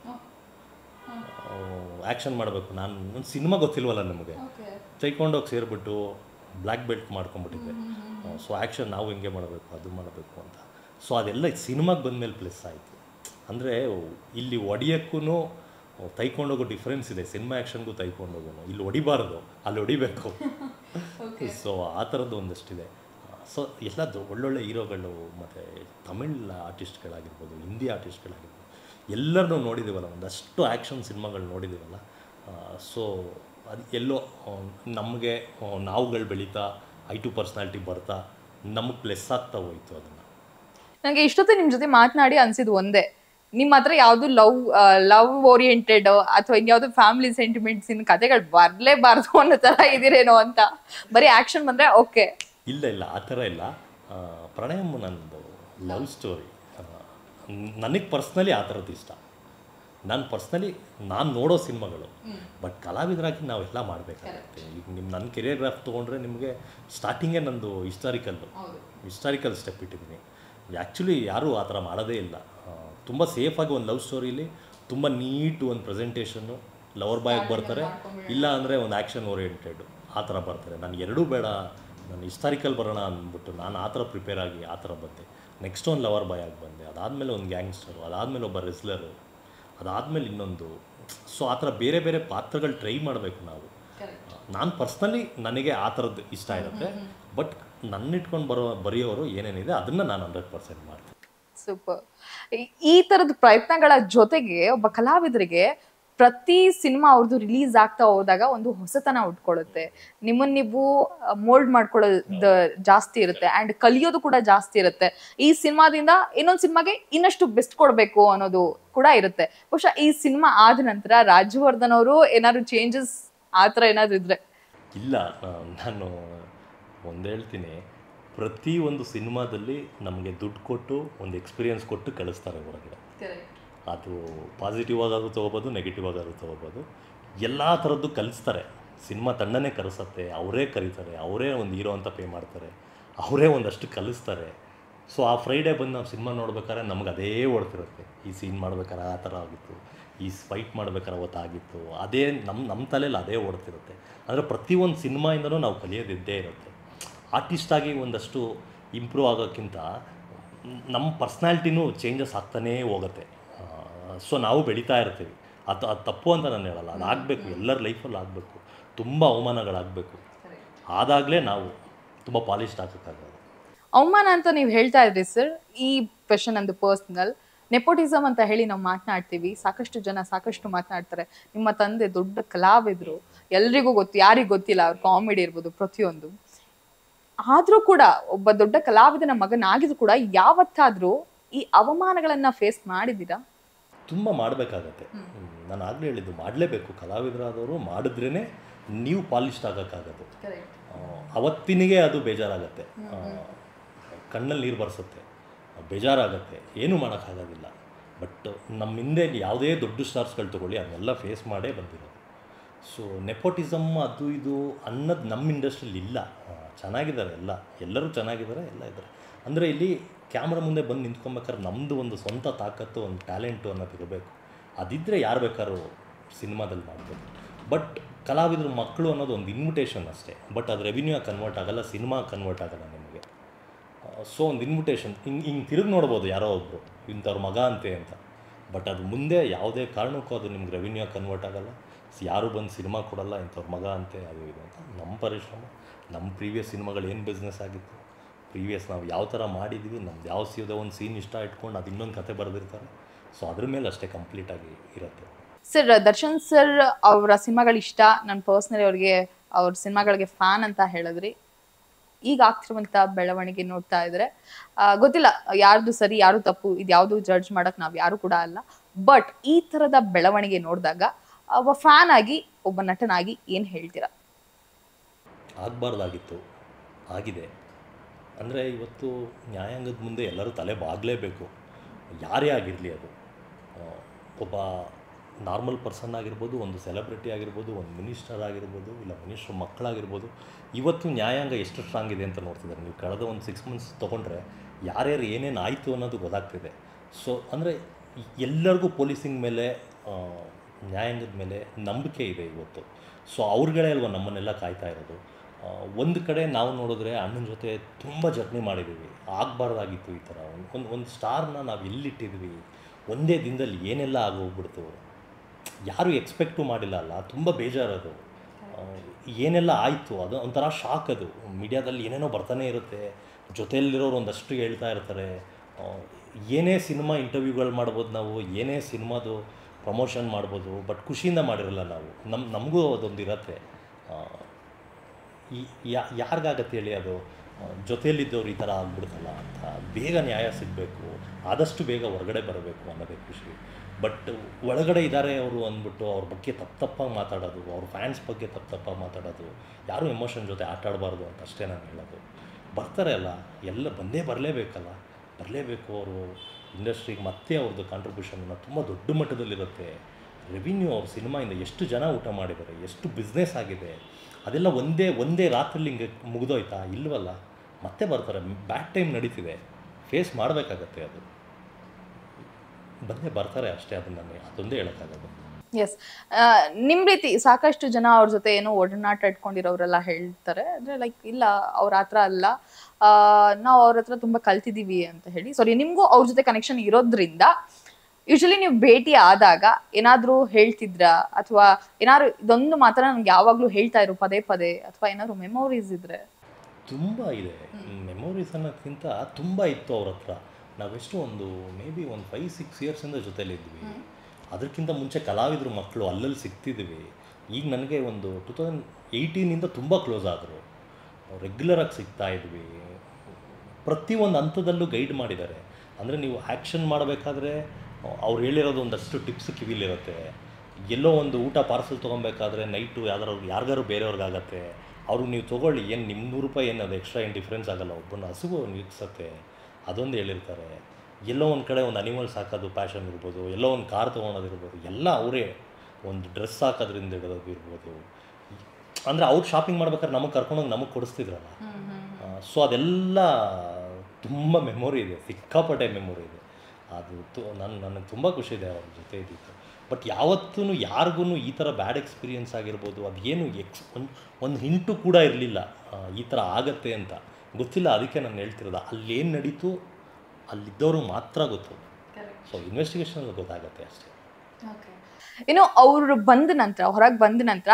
ಆ್ಯಕ್ಷನ್ ಮಾಡಬೇಕು, ನನ್ನ ಸಿನಿಮಾ ಗೊತ್ತಿಲ್ವಲ್ಲ ನಮಗೆ, ತೈಕೊಂಡೋಗಿ ಸೇರಿಬಿಟ್ಟು ಬ್ಲ್ಯಾಕ್ ಬೆಲ್ಟ್ ಮಾಡ್ಕೊಂಬಿಟ್ಟಿದ್ದೆ. ಸೊ ಆ್ಯಕ್ಷನ್ ನಾವು ಹಿಂಗೆ ಮಾಡಬೇಕು, ಅದು ಮಾಡಬೇಕು ಅಂತ. ಸೊ ಅದೆಲ್ಲ ಸಿನಿಮಾಗೆ ಬಂದಮೇಲೆ ಪ್ಲಸ್ ಆಯಿತು. ಅಂದರೆ ಇಲ್ಲಿ ಹೊಡಿಯೋಕ್ಕೂ ತೈಕೊಂಡೋಗೋ ಡಿಫ್ರೆನ್ಸ್ ಇದೆ. ಸಿನಿಮಾ ಆ್ಯಕ್ಷನ್ಗೂ ತೈಕೊಂಡೋಗೋ, ಇಲ್ಲಿ ಹೊಡಿಬಾರ್ದು, ಅಲ್ಲಿ ಹೊಡಿಬೇಕು. ಸೊ ಆ ಥರದ್ದು ಒಂದಷ್ಟಿದೆ. ಸೊ ಎಲ್ಲ ಒಳ್ಳೊಳ್ಳೆ ಹೀರೋಗಳು ಮತ್ತು ತಮಿಳ್ ಆರ್ಟಿಸ್ಟ್ಗಳಾಗಿರ್ಬೋದು, ಹಿಂದಿ ಆರ್ಟಿಸ್ಟ್ಗಳಾಗಿರ್ಬೋದು, ಎಲ್ಲರನ್ನೂ ನೋಡಿದ್ದೀವಲ್ಲ, ಒಂದಷ್ಟು ಆ್ಯಕ್ಷನ್ ಸಿನಿಮಾಗಳು ನೋಡಿದ್ದೀವಲ್ಲ. ಸೊ ಅದು ಎಲ್ಲೋ ನಮಗೆ ನಾವುಗಳು ಬೆಳೀತಾ I2 ಪರ್ಸ್ನಾಲಿಟಿ ಬರ್ತಾ ನಮಗೆ ಪ್ಲಸ್ ಆಗ್ತಾ ಹೋಯಿತು. ಅದನ್ನು ನನಗೆ ಇಷ್ಟೊತ್ತು ನಿಮ್ಮ ಜೊತೆ ಮಾತನಾಡಿ ಅನ್ಸಿದ್ದು ಒಂದೇ, ನಿಮ್ಮ ಹತ್ರ ಯಾವುದು ಲವ್ ಓರಿಯೆಂಟೆಡ್ ಅಥವಾ ಇನ್ಯಾವುದು ಫ್ಯಾಮಿಲಿ ಸೆಂಟಿಮೆಂಟ್ಸಿನ ಕಥೆಗಳು ಬರಲೇಬಾರ್ದು ಅನ್ನೋ ಥರ ಇದ್ದೀರೇನೋ ಅಂತ. ಬರೀ ಆ್ಯಕ್ಷನ್ ಬಂದರೆ ಓಕೆ? ಇಲ್ಲ, ಆ ಥರ ಇಲ್ಲ. ಪ್ರಣಯಮ್ ನನ್ನದು ಲವ್ ಸ್ಟೋರಿ. ನನಗೆ ಪರ್ಸ್ನಲಿ ಆ ಥರದ್ದು ಇಷ್ಟ. ನಾನು ನೋಡೋ ಸಿನಿಮಾಗಳು. ಬಟ್ ಕಲಾವಿದರಾಗಿ ನಾವೆಲ್ಲ ಮಾಡಬೇಕಾಗುತ್ತೆ. ಈಗ ನನ್ನ ಕೆರಿಯೋಗ್ರಾಫ್ ತೊಗೊಂಡ್ರೆ ನಿಮಗೆ ಸ್ಟಾರ್ಟಿಂಗೇ ನಂದು ಹಿಸ್ಟಾರಿಕಲ್ ಸ್ಟೆಪ್ ಇಟ್ಟಿದ್ದೀನಿ. ಆ್ಯಕ್ಚುಲಿ ಯಾರೂ ಆ ಥರ ಮಾಡೋದೇ ಇಲ್ಲ. ತುಂಬ ಸೇಫಾಗಿ ಒಂದು ಲವ್ ಸ್ಟೋರಿಲಿ ತುಂಬ ನೀಟು ಒಂದು ಪ್ರೆಸೆಂಟೇಷನ್ನು, ಲವರ್ ಬಾಯಾಗಿ ಬರ್ತಾರೆ, ಇಲ್ಲ ಅಂದರೆ ಒಂದು ಆ್ಯಕ್ಷನ್ ಓರಿಯೆಂಟೆಡ್ ಆ ಥರ ಬರ್ತಾರೆ. ನಾನು ಎರಡೂ ಬೇಡ, ನಾನು ಹಿಸ್ಟಾರಿಕಲ್ ಬರೋಣ ಅಂದ್ಬಿಟ್ಟು ನಾನು ಆ ಥರ ಪ್ರಿಪೇರ್ ಆಗಿ ಆ ಥರ ಬಂದೆ. ನೆಕ್ಸ್ಟ್ ಒಂದು ಲವರ್ ಬಾಯಾಗಿ ಬಂದೆ, ಅದಾದಮೇಲೆ ಒಂದು ಗ್ಯಾಂಗ್ಸ್ಟರು, ಅದಾದಮೇಲೆ ಒಬ್ಬ ರೆಸ್ಲರು, ಅದಾದಮೇಲೆ ಇನ್ನೊಂದು. ಸೊ ಆ ಥರ ಬೇರೆ ಬೇರೆ ಪಾತ್ರಗಳು ಟ್ರೈ ಮಾಡಬೇಕು ನಾವು. ನಾನು ಪರ್ಸ್ನಲಿ ನನಗೆ ಆ ಥರದ್ದು ಇಷ್ಟ ಇರುತ್ತೆ. ಬಟ್ ನನ್ನಿಟ್ಕೊಂಡು ಬರೆಯೋರು ಏನೇನಿದೆ ಅದನ್ನು ನಾನು 100% ಮಾಡ್ತೀನಿ. ಸೂಪರ್. ಈ ಥರದ ಪ್ರಯತ್ನಗಳ ಜೊತೆಗೆ ಒಬ್ಬ ಕಲಾವಿದರಿಗೆ ಪ್ರತಿ ಸಿನಿಮಾ ಅವ್ರದ್ದು ರಿಲೀಸ್ ಆಗ್ತಾ ಹೋದಾಗ ಒಂದು ಹೊಸತನ ಉಟ್ಕೊಳ್ಳುತ್ತೆ. ನಿಮ್ಮನ್ನ ನೀವು ಮೋಲ್ಡ್ ಮಾಡ್ಕೊಳ್ಳೋದು ಜಾಸ್ತಿ ಇರುತ್ತೆ ಅಂಡ್ ಕಲಿಯೋದು ಕೂಡ ಜಾಸ್ತಿ ಇರುತ್ತೆ. ಈ ಸಿನಿಮಾದಿಂದ ಇನ್ನೊಂದು ಸಿನಿಮಾಗೆ ಇನ್ನಷ್ಟು ಬೆಸ್ಟ್ ಕೊಡಬೇಕು ಅನ್ನೋದು ಕೂಡ ಇರುತ್ತೆ. ಬಹುಶಃ ಈ ಸಿನಿಮಾ ಆದ ನಂತರ ರಾಜವರ್ಧನ್ ಅವರು ಏನಾದ್ರು ಚೇಂಜಸ್ ಆ ಥರ ಏನಾದ್ರು ಇದ್ರೆ? ಇಲ್ಲ, ನಾನು ಒಂದು ಹೇಳ್ತೀನಿ, ಪ್ರತಿ ಒಂದು ಸಿನಿಮಾದಲ್ಲಿ ನಮಗೆ ದುಡ್ಡು ಕೊಟ್ಟು ಒಂದು ಎಕ್ಸ್ಪೀರಿಯನ್ಸ್ ಕೊಟ್ಟು ಕಳಿಸ್ತಾರೆ ಹೊರಗಡೆ. ಅದು ಪಾಸಿಟಿವ್ ಆಗಾದ್ರೂ ತೊಗೋಬೋದು, ನೆಗೆಟಿವ್ ಆಗಾದ್ರೂ ತೊಗೋಬೋದು, ಎಲ್ಲ ಥರದ್ದು ಕಲಿಸ್ತಾರೆ. ಸಿನಿಮಾ ತಂಡನೇ ಕರೆಸುತ್ತೆ, ಅವರೇ ಕರೀತಾರೆ, ಅವರೇ ಒಂದು ಹೀರೋ ಅಂತ ಪೇ ಮಾಡ್ತಾರೆ, ಅವರೇ ಒಂದಷ್ಟು ಕಲಿಸ್ತಾರೆ. ಸೊ ಆ ಫ್ರೈಡೇ ಬಂದು ನಾವು ಸಿನಿಮಾ ನೋಡ್ಬೇಕಾದ್ರೆ ನಮ್ಗೆ ಅದೇ ಓಡ್ತಿರುತ್ತೆ, ಈ ಸೀನ್ ಮಾಡ್ಬೇಕಾದ್ರೆ ಆ ಥರ ಆಗಿತ್ತು, ಈ ಫೈಟ್ ಮಾಡ್ಬೇಕಾದ್ರೆ ಅವತ್ತಾಗಿತ್ತು, ಅದೇ ನಮ್ಮ ತಲೆಯಲ್ಲಿ ಅದೇ ಓಡ್ತಿರುತ್ತೆ. ಅಂದರೆ ಪ್ರತಿಯೊಂದು ಸಿನಿಮಾಯಿಂದನೂ ನಾವು ಕಲಿಯೋದಿದ್ದೇ ಇರುತ್ತೆ. ಆರ್ಟಿಸ್ಟಾಗಿ ಒಂದಷ್ಟು ಇಂಪ್ರೂವ್ ಆಗೋಕ್ಕಿಂತ ನಮ್ಮ ಪರ್ಸ್ನಾಲಿಟಿನೂ ಚೇಂಜಸ್ ಆಗ್ತಾನೇ ಹೋಗುತ್ತೆ. ಸೊ ನಾವು ಬೆಳೀತಾ ಇರ್ತೀವಿ. ಅದು ತಪ್ಪು ಅಂತ ನಾನು ಹೇಳಲ್ಲ, ಅದು ಆಗಬೇಕು, ಎಲ್ಲರ ಲೈಫಲ್ಲಿ ಆಗಬೇಕು, ತುಂಬ ಅವಮಾನಗಳಾಗಬೇಕು, ಆದಾಗಲೇ ನಾವು ತುಂಬ ಪಾಲಿಶ್ಡ್ ಆಗೋಕ್ಕಾಗೋದು. ಅವಮಾನ ಅಂತ ನೀವು ಹೇಳ್ತಾ ಇದ್ರಿ ಸರ್, ಈ ಕ್ವೆಶನ್ ಅಂದು ಪರ್ಸ್ನಲ್ ನೆಪೋಟಿಸಮ್ ಅಂತ ಹೇಳಿ ನಾವು ಮಾತನಾಡ್ತೀವಿ, ಸಾಕಷ್ಟು ಜನ ಸಾಕಷ್ಟು ಮಾತನಾಡ್ತಾರೆ. ನಿಮ್ಮ ತಂದೆ ದೊಡ್ಡ ಕಲಾವಿದರು, ಎಲ್ರಿಗೂ ಗೊತ್ತು, ಯಾರಿಗೂ ಗೊತ್ತಿಲ್ಲ, ಅವ್ರ ಕಾಮಿಡಿ ಇರ್ಬೋದು ಪ್ರತಿಯೊಂದು. ಆದ್ರೂ ಕೂಡ ಒಬ್ಬ ದೊಡ್ಡ ಕಲಾವಿದನ ಮಗನಾಗಿದ್ರು ಕೂಡ ಯಾವತ್ತಾದ್ರೂ ಈ ಅವಮಾನಗಳನ್ನ ಫೇಸ್ ಮಾಡಿದ್ದೀರಾ? ತುಂಬ ಮಾಡಬೇಕಾಗತ್ತೆ. ನಾನು ಆಗಲೇ ಹೇಳಿದ್ದು, ಮಾಡಲೇಬೇಕು. ಕಲಾವಿದರಾದವರು ಮಾಡಿದ್ರೇ ನೀವು ಪಾಲಿಶ್ಡ್ ಆಗೋಕ್ಕಾಗೋದು. ಅವತ್ತಿನಿಗೆ ಅದು ಬೇಜಾರಾಗತ್ತೆ, ಕಣ್ಣಲ್ಲಿ ನೀರು ಬರ್ಸುತ್ತೆ, ಬೇಜಾರಾಗತ್ತೆ, ಏನೂ ಮಾಡೋಕ್ಕಾಗೋದಿಲ್ಲ. ಬಟ್ ನಮ್ಮ ಹಿಂದೆ ಯಾವುದೇ ದೊಡ್ಡ ಸ್ಟಾರ್ಸ್ಗಳು ತೊಗೊಳ್ಳಿ, ಅದನ್ನೆಲ್ಲ ಫೇಸ್ ಮಾಡೇ ಬಂದಿರೋದು. ಸೊ ನೆಪೋಟಿಸಮ್ ಅದು ಇದು ಅನ್ನೋದು ನಮ್ಮ ಇಂಡಸ್ಟ್ರಿಯಲ್ಲಿ ಇಲ್ಲ. ಚೆನ್ನಾಗಿದ್ದಾರೆ, ಎಲ್ಲರೂ ಚೆನ್ನಾಗಿದ್ದಾರೆ, ಎಲ್ಲ ಇದ್ದಾರೆ. ಅಂದರೆ ಇಲ್ಲಿ ಕ್ಯಾಮ್ರಾ ಮುಂದೆ ಬಂದು ನಿಂತ್ಕೊಬೇಕಾದ್ರೆ ನಮ್ಮದು ಒಂದು ಸ್ವಂತ ತಾಕತ್ತು, ಒಂದು ಟ್ಯಾಲೆಂಟು ಅನ್ನೋದು ಇರಬೇಕು. ಅದಿದ್ದರೆ ಯಾರು ಬೇಕಾದ್ರೂ ಸಿನಿಮಾದಲ್ಲಿ ಮಾಡ್ಬೋದು. ಬಟ್ ಕಲಾವಿದ್ರ ಮಕ್ಕಳು ಅನ್ನೋದು ಒಂದು ಇನ್ವಿಟೇಷನ್ ಅಷ್ಟೇ. ಬಟ್ ಅದು ರೆವಿನ್ಯೂ ಕನ್ವರ್ಟ್ ಆಗೋಲ್ಲ, ಸಿನಿಮಾ ಕನ್ವರ್ಟ್ ಆಗೋಲ್ಲ ನಿಮಗೆ. ಸೊ ಒಂದು ಇನ್ವಿಟೇಷನ್ ಹಿಂಗೆ ತಿರುಗಿ ನೋಡ್ಬೋದು ಯಾರೋ ಒಬ್ಬರು, ಇಂಥವ್ರ ಮಗ ಅಂತೆ ಅಂತ. ಬಟ್ ಅದು ಮುಂದೆ ಯಾವುದೇ ಕಾರಣಕ್ಕೂ ಅದು ನಿಮ್ಗೆ ರೆವಿನ್ಯೂ ಕನ್ವರ್ಟ್ ಆಗೋಲ್ಲ. ಯಾರು ಬಂದು ಸಿನಿಮಾ ಕೊಡೋಲ್ಲ, ಇಂಥವ್ರ ಮಗ ಅಂತೆ ಅದು ಇದು ಅಂತ. ನಮ್ಮ ಪರಿಶ್ರಮ, ನಮ್ಮ ಪ್ರೀವಿಯಸ್ ಸಿನಿಮಾಗಳು ಏನು ಬಿಸ್ನೆಸ್ ಆಗಿತ್ತು, ಪ್ರೀವಿಯಸ್ ನಾವು ಯಾವ ಥರ ಮಾಡಿದ್ವಿ, ನಮ್ದು ಯಾವ ಸೀದೋ ಒಂದು ಸೀನ್ ಇಷ್ಟ ಇಟ್ಕೊಂಡು ಅದು ಇನ್ನೊಂದು ಕತೆ ಬರೆದಿರ್ತಾರೆ. ಸೊ ಅದ್ರ ಮೇಲೆ ಅಷ್ಟೇ ಕಂಪ್ಲೀಟಾಗಿ ಇರುತ್ತೆ. ಸರ್, ದರ್ಶನ್ ಸರ್ ಅವರ ಸಿನಿಮಾಗಳು ಇಷ್ಟ, ನಾನು ಪರ್ಸ್ನಲಿ ಅವ್ರಿಗೆ ಅವ್ರ ಸಿನಿಮಾಗಳಿಗೆ ಫ್ಯಾನ್ ಅಂತ ಹೇಳಿದ್ರಿ. ಈಗ ಆಗ್ತಿರುವಂಥ ಬೆಳವಣಿಗೆ ನೋಡ್ತಾ ಇದ್ರೆ ಗೊತ್ತಿಲ್ಲ ಯಾರ್ದು ಸರಿ ಯಾರು ತಪ್ಪು, ಇದು ಯಾವುದು ಜಡ್ಜ್ ಮಾಡಕ್ ನಾವು ಯಾರು ಕೂಡ ಅಲ್ಲ. ಬಟ್ ಈ ಥರದ ಬೆಳವಣಿಗೆ ನೋಡಿದಾಗ ಒಬ್ಬ ಫ್ಯಾನ್ ಆಗಿ, ಒಬ್ಬ ನಟನಾಗಿ ಏನು ಹೇಳ್ತೀರಾ? ಆಗಬಾರ್ದಾಗಿತ್ತು, ಆಗಿದೆ. ಅಂದರೆ ಇವತ್ತು ನ್ಯಾಯಾಂಗದ ಮುಂದೆ ಎಲ್ಲರೂ ತಲೆ ಬಾಗಲೇಬೇಕು, ಯಾರೇ ಆಗಿರಲಿ. ಅದು ಒಬ್ಬ ನಾರ್ಮಲ್ ಪರ್ಸನ್ ಆಗಿರ್ಬೋದು, ಒಂದು ಸೆಲೆಬ್ರಿಟಿ ಆಗಿರ್ಬೋದು, ಒಂದು ಮಿನಿಸ್ಟರ್ ಆಗಿರ್ಬೋದು, ಇಲ್ಲ ಮಿನಿಸ್ಟ್ರ್ ಮಕ್ಕಳಾಗಿರ್ಬೋದು. ಇವತ್ತು ನ್ಯಾಯಾಂಗ ಎಷ್ಟು ಸ್ಟ್ರಾಂಗ್ ಇದೆ ಅಂತ ನೋಡ್ತಿದ್ದಾರೆ. ನೀವು ಕಳೆದ ಒಂದು 6 months ತೊಗೊಂಡ್ರೆ ಯಾರ್ಯಾರು ಏನೇನು ಆಯಿತು ಅನ್ನೋದು ಗೊತ್ತಾಗ್ತಿದೆ. ಸೊ ಅಂದರೆ ಎಲ್ಲರಿಗೂ ಪೊಲೀಸಿಂಗ್ ಮೇಲೆ, ನ್ಯಾಯಾಂಗದ ಮೇಲೆ ನಂಬಿಕೆ ಇದೆ ಇವತ್ತು. ಸೊ ಅವ್ರುಗಳೇ ಅಲ್ವ ನಮ್ಮನ್ನೆಲ್ಲ ಕಾಯ್ತಾ ಇರೋದು. ಒಂದು ಕಡೆ ನಾವು ನೋಡಿದ್ರೆ ಅಣ್ಣನ ಜೊತೆ ತುಂಬ ಜರ್ನಿ ಮಾಡಿದ್ದೀವಿ, ಆಗಬಾರ್ದಾಗಿತ್ತು ಈ ಥರ. ಒಂದು ಸ್ಟಾರ್ನ ನಾವು ಎಲ್ಲಿಟ್ಟಿದ್ವಿ, ಒಂದೇ ದಿನದಲ್ಲಿ ಏನೆಲ್ಲ ಆಗೋಗ್ಬಿಡ್ತು, ಯಾರೂ ಎಕ್ಸ್ಪೆಕ್ಟು ಮಾಡಿಲ್ಲ ಅಲ್ಲ. ತುಂಬ ಬೇಜಾರದು, ಏನೆಲ್ಲ ಆಯಿತು, ಅದು ಒಂಥರ ಶಾಕ್. ಅದು ಮೀಡಿಯಾದಲ್ಲಿ ಏನೇನೋ ಬರ್ತಾನೆ ಇರುತ್ತೆ, ಜೊತೆಯಲ್ಲಿರೋರು ಒಂದಷ್ಟು ಹೇಳ್ತಾ ಇರ್ತಾರೆ. ಏನೇ ಸಿನಿಮಾ ಇಂಟರ್ವ್ಯೂಗಳು ಮಾಡ್ಬೋದು ನಾವು, ಏನೇ ಸಿನಿಮಾದು ಪ್ರಮೋಷನ್ ಮಾಡ್ಬೋದು, ಬಟ್ ಖುಷಿಯಿಂದ ಮಾಡಿರಲ್ಲ ನಾವು. ನಮಗೂ ಅದೊಂದು ಇರತ್ತೆ. ಯಾರಿಗಾಗತ್ತೆ ಹೇಳಿ ಅದು, ಜೊತೆಯಲ್ಲಿದ್ದವ್ರು ಈ ಥರ ಆಗ್ಬಿಡ್ತಲ್ಲ ಅಂತ. ಬೇಗ ನ್ಯಾಯ ಸಿಗಬೇಕು, ಆದಷ್ಟು ಬೇಗ ಹೊರಗಡೆ ಬರಬೇಕು ಅನ್ನೋದೇ ಖುಷಿ. ಬಟ್ ಒಳಗಡೆ ಇದ್ದಾರೆ ಅವರು ಅಂದ್ಬಿಟ್ಟು ಅವ್ರ ಬಗ್ಗೆ ತಪ್ಪಾಗಿ ಮಾತಾಡೋದು, ಅವ್ರ ಫ್ಯಾನ್ಸ್ ಬಗ್ಗೆ ತಪ್ಪಾಗಿ ಮಾತಾಡೋದು, ಯಾರೂ ಎಮೋಷನ್ ಜೊತೆ ಆಟ ಆಡಬಾರ್ದು ಅಂತ ಅಷ್ಟೇ ನಾನು ಹೇಳೋದು. ಬರ್ತಾರೆ ಅಲ್ಲ, ಎಲ್ಲ ಬಂದೇ ಬರಲೇಬೇಕು ಅವರು ಇಂಡಸ್ಟ್ರಿಗೆ. ಮತ್ತೆ ಅವ್ರದ್ದು ಕಾಂಟ್ರಿಬ್ಯೂಷನ್ನ ತುಂಬ ದೊಡ್ಡ ಮಟ್ಟದಲ್ಲಿರುತ್ತೆ. ರೆವಿನ್ಯೂ ಅವ್ರ ಸಿನಿಮಾಯಿಂದ ಎಷ್ಟು ಜನ ಊಟ ಮಾಡಿದ್ದಾರೆ, ಎಷ್ಟು ಬಿಸ್ನೆಸ್ ಆಗಿದೆ, ಅದೆಲ್ಲ ಒಂದೇ ರಾತ್ರಿಲಿ ಹಿಂಗೆ ಮುಗಿದೋಯ್ತಾ? ಇಲ್ವಲ್ಲ, ಮತ್ತೆ ಬರ್ತಾರೆ. ಬ್ಯಾಡ್ ಟೈಮ್ ನಡೀತಿದೆ, ಫೇಸ್ ಮಾಡಬೇಕಾಗತ್ತೆ. ಅದು ಬಂದೇ ಬರ್ತಾರೆ ಅಷ್ಟೇ. ಅದೊಂದೇ ಹೇಳೋಕ್ಕಾಗೋದು. ಎಸ್, ನಿಮ್ಮ ರೀತಿ ಸಾಕಷ್ಟು ಜನ ಅವ್ರ ಜೊತೆ ಏನೋ ಒಡನಾಟ ಇಟ್ಕೊಂಡಿರೋರೆಲ್ಲ ಹೇಳ್ತಾರೆ, ಅಂದರೆ ಲೈಕ್ ಇಲ್ಲ ಅವ್ರ ಹತ್ರ ಅಲ್ಲ, ನಾವು ಅವ್ರ ಹತ್ರ ತುಂಬ ಕಲ್ತಿದ್ದೀವಿ ಅಂತ ಹೇಳಿ. ಸಾರಿ, ನಿಮಗೂ ಅವ್ರ ಜೊತೆ ಕನೆಕ್ಷನ್ ಇರೋದ್ರಿಂದ ಯೂಶಲಿ ನೀವು ಭೇಟಿ ಆದಾಗ ಏನಾದರೂ ಹೇಳ್ತಿದ್ರಾ, ಅಥವಾ ಏನಾದ್ರು ಇದೊಂದು ಮಾತ್ರ ನನಗೆ ಯಾವಾಗಲೂ ಹೇಳ್ತಾ ಇರೋ ಪದೇ ಅಥವಾ ಏನಾದ್ರು ಮೆಮೊರೀಸ್ ಇದ್ರೆ? ತುಂಬ ಇದೆ. ಮೆಮೊರೀಸ್ ಅನ್ನೋಕ್ಕಿಂತ ತುಂಬ ಇತ್ತು ಅವ್ರ ಹತ್ರ. ನಾವೆಷ್ಟು ಮೇ ಬಿ ಒಂದು 5-6 yearsಯಿಂದ ಜೊತೆಲಿದ್ವಿ. ಅದಕ್ಕಿಂತ ಮುಂಚೆ ಕಲಾವಿದ್ರ ಮಕ್ಕಳು ಅಲ್ಲಲ್ಲಿ ಸಿಗ್ತಿದ್ವಿ. ಈಗ ನನಗೆ ಒಂದು 2018ಇಂದ ತುಂಬ ಕ್ಲೋಸ್ ಆದರು, ರೆಗ್ಯುಲರಾಗಿ ಸಿಗ್ತಾ ಇದ್ವಿ. ಪ್ರತಿಯೊಂದು ಹಂತದಲ್ಲೂ ಗೈಡ್ ಮಾಡಿದ್ದಾರೆ. ಅಂದರೆ ನೀವು ಆ್ಯಕ್ಷನ್ ಮಾಡಬೇಕಾದ್ರೆ ಅವ್ರು ಹೇಳಿರೋದು ಒಂದಷ್ಟು ಟಿಪ್ಸ್ ಕಿವಿಲಿರುತ್ತೆ. ಎಲ್ಲೋ ಒಂದು ಊಟ ಪಾರ್ಸಲ್ ತೊಗೊಬೇಕಾದ್ರೆ ನೈಟು ಯಾರಿಗಾರು ಬೇರೆಯವ್ರಿಗಾಗತ್ತೆ, ಅವ್ರಿಗೆ ನೀವು ತೊಗೊಳ್ಳಿ, ಏನು ನಿಮ್ಮ ₹100 ಏನು ಅದು ಎಕ್ಸ್ಟ್ರಾ ಏನು ಡಿಫ್ರೆನ್ಸ್ ಆಗೋಲ್ಲ, ಒಬ್ಬನ ಹಸುವು ನಿಲ್ಸತ್ತೆ, ಅದೊಂದು ಹೇಳಿರ್ತಾರೆ. ಎಲ್ಲೋ ಒಂದು ಕಡೆ ಒಂದು ಅನಿಮಲ್ ಸಾಕೋದು ಪ್ಯಾಷನ್ ಇರ್ಬೋದು, ಎಲ್ಲೋ ಒಂದು ಕಾರ್ ತೊಗೊಳೋದಿರ್ಬೋದು, ಎಲ್ಲ ಅವರೇ. ಒಂದು ಡ್ರೆಸ್ ಹಾಕೋದ್ರಿಂದ ಇಡೋದು ಇರ್ಬೋದು. ಅಂದರೆ ಅವ್ರು ಶಾಪಿಂಗ್ ಮಾಡ್ಬೇಕಾದ್ರೆ ನಮಗೆ ಕರ್ಕೊಂಡೋಗಿ ನಮಗೆ ಕೊಡಿಸ್ತಿದ್ರಲ್ಲ. ಸೊ ಅದೆಲ್ಲ ತುಂಬ ಮೆಮೊರಿ ಇದೆ, ಸಿಕ್ಕಾಪಟ್ಟೆ ಮೆಮೊರಿ ಇದೆ. ಅದು ನನಗೆ ತುಂಬ ಖುಷಿ ಇದೆ ಅವ್ರ ಜೊತೆ ಇದ್ದಿತ್ತು. ಬಟ್ ಯಾವತ್ತೂ ಯಾರಿಗೂ ಈ ಥರ ಬ್ಯಾಡ್ ಎಕ್ಸ್ಪೀರಿಯೆನ್ಸ್ ಆಗಿರ್ಬೋದು ಅದೇನು ಒಂದು ಹಿಂಟು ಕೂಡ ಇರಲಿಲ್ಲ ಈ ಥರ ಆಗತ್ತೆ ಅಂತ. ಗೊತ್ತಿಲ್ಲ, ಅದಕ್ಕೆ ನಾನು ಹೇಳ್ತಿರೋದು ಅಲ್ಲೇನು ನಡೀತು ಅಲ್ಲಿದ್ದವರು ಮಾತ್ರ ಗೊತ್ತು. ಸೊ ಇನ್ವೆಸ್ಟಿಗೇಷನಲ್ಲಿ ಗೊತ್ತಾಗತ್ತೆ ಅಷ್ಟೇ. ಇನ್ನು ಅವರು ಬಂದ ನಂತರ, ಹೊರಗೆ ಬಂದ ನಂತರ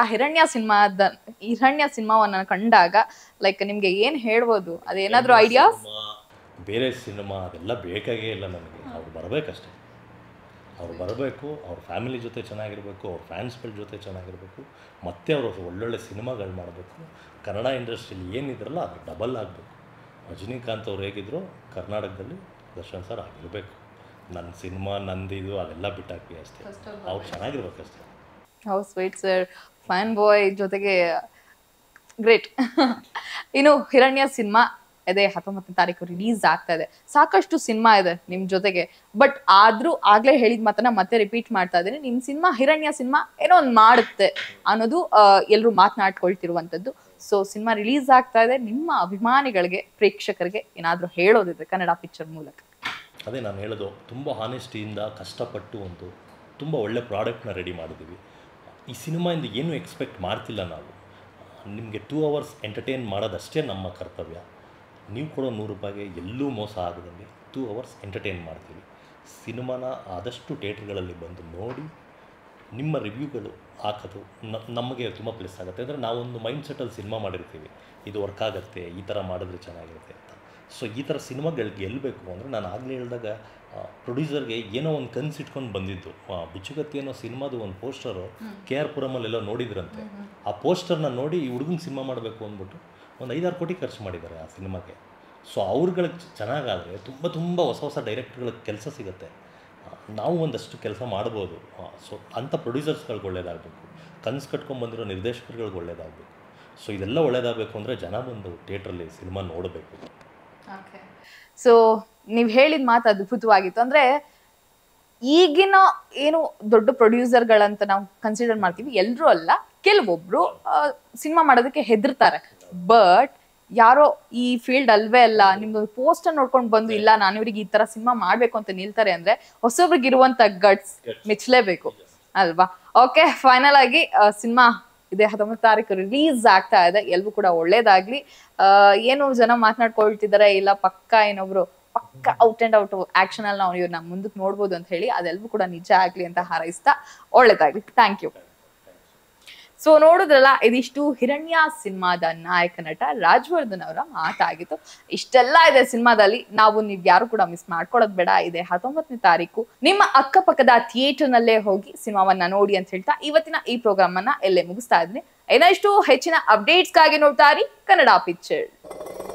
ಹಿರಣ್ಯ ಸಿನಿಮಾವನ್ನ ಕಂಡಾಗ ಲೈಕ್ ನಿಮ್ಗೆ ಏನ್ ಹೇಳ್ಬೋದು, ಅದೇನಾದ್ರೂ ಐಡಿಯಾಸ್? ಬೇರೆ ಸಿನಿಮಾ ಅದೆಲ್ಲ ಬೇಕಾಗೇ ಇಲ್ಲ ನನಗೆ. ಅವ್ರು ಬರಬೇಕಷ್ಟೆ, ಅವ್ರು ಬರಬೇಕು, ಅವ್ರ ಫ್ಯಾಮಿಲಿ ಜೊತೆ ಚೆನ್ನಾಗಿರಬೇಕು, ಅವ್ರ ಫ್ಯಾನ್ಸ್ಗಳ ಜೊತೆ ಚೆನ್ನಾಗಿರಬೇಕು, ಮತ್ತೆ ಅವರು ಒಳ್ಳೊಳ್ಳೆ ಸಿನಿಮಾಗಳು ಮಾಡಬೇಕು. ಕನ್ನಡ ಇಂಡಸ್ಟ್ರಿಯಲ್ಲಿ ಏನಿದ್ರಲ್ಲ ಅದು ಡಬಲ್ ಆಗಬೇಕು. ರಜನಿಕಾಂತ್ ಅವ್ರು ಹೇಗಿದ್ರು ಕರ್ನಾಟಕದಲ್ಲಿ ದರ್ಶನ್ ಸರ್ ಆಗಿರಬೇಕು. ನನ್ನ ಸಿನಿಮಾ ನಂದಿದು ಅದೆಲ್ಲ ಬಿಟ್ಟಾಕಿ ಅಷ್ಟೇ, ಅವ್ರು ಚೆನ್ನಾಗಿರ್ಬೇಕಷ್ಟೇ. How sweet sir, fan boy ಜೊತೆಗೆ ಗ್ರೇಟ್. ಇನ್ನು ಹಿರಣ್ಯ ಸಿನಿಮಾ ಇದೆ 19ನೇ ತಾರೀಕು ರಿಲೀಸ್ ಆಗ್ತಾ ಇದೆ. ಸಾಕಷ್ಟು ಸಿನಿಮಾ ಇದೆ ನಿಮ್ ಜೊತೆಗೆ, ಬಟ್ ಆದ್ರೂ ಆಗ್ಲೇ ಹೇಳಿದ ಮಾತನ್ನ ಮತ್ತೆ ರಿಪೀಟ್ ಮಾಡ್ತಾ ಇದ್ದೀನಿ, ನಿಮ್ ಸಿನಿಮಾ ಹಿರಣ್ಯ ಸಿನಿಮಾ ಏನೋ ಒಂದು ಮಾಡುತ್ತೆ ಅನ್ನೋದು ಎಲ್ರು ಮಾತನಾಡ್ಕೊಳ್ತಿರುವಂತದ್ದು. ಸೊ ಸಿನಿಮಾ ರಿಲೀಸ್ ಆಗ್ತಾ ಇದೆ, ನಿಮ್ಮ ಅಭಿಮಾನಿಗಳಿಗೆ, ಪ್ರೇಕ್ಷಕರಿಗೆ ಏನಾದ್ರೂ ಹೇಳೋದಿದೆ ಕನ್ನಡ ಪಿಕ್ಚರ್ ಮೂಲಕ? ಅದೇ ನಾನು ಹೇಳೋದು, ತುಂಬ ಹಾನೆಸ್ಟಿಯಿಂದ ಕಷ್ಟಪಟ್ಟು ಒಂದು ತುಂಬ ಒಳ್ಳೆ ಪ್ರಾಡಕ್ಟ್ನ ರೆಡಿ ಮಾಡಿದ್ದೀವಿ. ಈ ಸಿನಿಮಾಯಿಂದ ಏನೂ ಎಕ್ಸ್ಪೆಕ್ಟ್ ಮಾಡ್ತಿಲ್ಲ ನಾವು. ನಿಮಗೆ 2 hours ಎಂಟರ್ಟೈನ್ ಮಾಡೋದಷ್ಟೇ ನಮ್ಮ ಕರ್ತವ್ಯ. ನೀವು ಕೊಡೋ 100 ರೂಪಾಯಿಗೆ ಎಲ್ಲೂ ಮೋಸ ಆಗದಂಗೆ 2 hours ಎಂಟರ್ಟೈನ್ ಮಾಡ್ತೀವಿ. ಸಿನಿಮಾನ ಆದಷ್ಟು ಥಿಯೇಟ್ರ್ಗಳಲ್ಲಿ ಬಂದು ನೋಡಿ ನಿಮ್ಮ ರಿವ್ಯೂಗಳು ಹಾಕೋದು ನಮಗೆ ತುಂಬ ಪ್ಲಸ್ ಆಗುತ್ತೆ. ಅಂದರೆ ನಾವೊಂದು ಮೈಂಡ್ಸೆಟ್ಟಲ್ಲಿ ಸಿನಿಮಾ ಮಾಡಿರ್ತೀವಿ, ಇದು ವರ್ಕ್ ಆಗುತ್ತೆ, ಈ ಥರ ಮಾಡಿದ್ರೆ ಚೆನ್ನಾಗಿರುತ್ತೆ ಅಂತ. ಸೊ ಈ ಥರ ಸಿನಿಮಾಗಳು ಗೆಲ್ಲಬೇಕು ಅಂದರೆ, ನಾನು ಆಗಲೇ ಹೇಳಿದಾಗ ಪ್ರೊಡ್ಯೂಸರ್ಗೆ ಏನೋ ಒಂದು ಕನಸಿಟ್ಕೊಂಡು ಬಂದಿದ್ದು. ಬಿಚ್ಚುಗತ್ತಿ ಅನ್ನೋ ಸಿನಿಮಾದು ಒಂದು ಪೋಸ್ಟರು KR ಪುರಮಲ್ಲೆಲ್ಲ ನೋಡಿದ್ರಂತೆ. ಆ ಪೋಸ್ಟರ್ನ ನೋಡಿ ಈ ಹುಡುಗನ ಸಿನಿಮಾ ಮಾಡಬೇಕು ಅಂದ್ಬಿಟ್ಟು ಒಂದು 5-6 ಕೋಟಿ ಖರ್ಚು ಮಾಡಿದ್ದಾರೆ ಆ ಸಿನಿಮಾಗೆ. ಸೊ ಅವ್ರುಗಳಿಗೆ ಚೆನ್ನಾಗಾದರೆ ತುಂಬ ಹೊಸ ಡೈರೆಕ್ಟರ್ಗಳಿಗೆ ಕೆಲಸ ಸಿಗುತ್ತೆ, ನಾವು ಒಂದಷ್ಟು ಕೆಲಸ ಮಾಡ್ಬೋದು. ಸೊ ಅಂಥ ಪ್ರೊಡ್ಯೂಸರ್ಸ್ಗಳಿಗೆ ಒಳ್ಳೇದಾಗಬೇಕು, ಕನಸು ಕಟ್ಕೊಂಡ್ಬಂದಿರೋ ನಿರ್ದೇಶಕರುಗಳಿಗೆ ಒಳ್ಳೇದಾಗಬೇಕು. ಸೊ ಇದೆಲ್ಲ ಒಳ್ಳೇದಾಗಬೇಕು ಅಂದರೆ ಜನ ಬಂದು ಥಿಯೇಟ್ರಲ್ಲಿ ಸಿನಿಮಾ ನೋಡಬೇಕು. ಸೊ ನೀವ್ ಹೇಳಿದ ಮಾತು ಅದ್ಭುತವಾಗಿತ್ತು. ಅಂದ್ರೆ ಈಗಿನ ಏನು ದೊಡ್ಡ ಪ್ರೊಡ್ಯೂಸರ್ಗಳಂತ ನಾವು ಕನ್ಸಿಡರ್ ಮಾಡ್ತೀವಿ, ಎಲ್ರೂ ಅಲ್ಲ, ಕೆಲವೊಬ್ರು ಸಿನಿಮಾ ಮಾಡೋದಕ್ಕೆ ಹೆದರ್ತಾರೆ. ಬಟ್ ಯಾರೋ ಈ ಫೀಲ್ಡ್ ಅಲ್ವೇ ಅಲ್ಲ, ನಿಮ್ದು ಪೋಸ್ಟರ್ ನೋಡ್ಕೊಂಡು ಬಂದು ಇಲ್ಲ ನಾನು ಇವ್ರಿಗೆ ಈ ತರ ಸಿನಿಮಾ ಮಾಡ್ಬೇಕು ಅಂತ ನಿಲ್ತಾರೆ ಅಂದ್ರೆ ಹೊಸೊಬ್ರಿಗೆ ಇರುವಂತ ಗಟ್ಸ್ ಮೆಚ್ಚಲೇಬೇಕು ಅಲ್ವಾ? ಓಕೆ, ಫೈನಲ್ ಆಗಿ ಸಿನಿಮಾ ಇದೆ 19ನೇ ತಾರೀಕು ರಿಲೀಸ್ ಆಗ್ತಾ ಇದೆ, ಎಲ್ರು ಕೂಡ ಒಳ್ಳೇದಾಗ್ಲಿ. ಏನು ಜನ ಮಾತನಾಡ್ಕೊಳ್ತಿದ್ದಾರೆ, ಇಲ್ಲ ಪಕ್ಕ ಏನೊಬ್ರು ಪಕ್ಕ ಔಟ್ ಅಂಡ್ ಔಟ್ ಆಕ್ಷನ್ ಅಲ್ಲಿ ನಾವು ಇವ್ರನ್ನ ಮುಂದಕ್ಕೆ ನೋಡ್ಬೋದು ಅಂತ ಹೇಳಿ, ಅದೆಲ್ಲವೂ ಕೂಡ ನಿಜ ಆಗ್ಲಿ ಅಂತ ಹಾರೈಸ್ತಾ ಒಳ್ಳೇದಾಗ್ಲಿ. Thank you. ಸೊ ನೋಡಿದ್ರಲ್ಲ, ಇದಿಷ್ಟು ಹಿರಣ್ಯ ಸಿನಿಮಾದ ನಾಯಕ ನಟ ರಾಜವರ್ಧನ್ ಅವರ ಮಾತಾಗಿತ್ತು. ಇಷ್ಟೆಲ್ಲ ಇದೆ ಸಿನಿಮಾದಲ್ಲಿ, ನೀವ್ ಯಾರು ಕೂಡ ಮಿಸ್ ಮಾಡ್ಕೊಳ್ಳೋದು ಬೇಡ. ಇದೆ 19ನೇ ತಾರೀಕು ನಿಮ್ಮ ಅಕ್ಕಪಕ್ಕದ ಥಿಯೇಟರ್ ನಲ್ಲೇ ಹೋಗಿ ಸಿನಿಮಾವನ್ನ ನೋಡಿ ಅಂತ ಹೇಳ್ತಾ ಇವತ್ತಿನ ಈ ಪ್ರೋಗ್ರಾಮ್ ಅನ್ನ ಎಲ್ಲೇ ಮುಗಿಸ್ತಾ ಇದ್ದೀನಿ. ಇನ್ನಷ್ಟು ಹೆಚ್ಚಿನ ಅಪ್ಡೇಟ್ಸ್ಗಾಗಿ ನೋಡ್ತಾ ಇರಿ ಕನ್ನಡ ಪಿಕ್ಚರ್.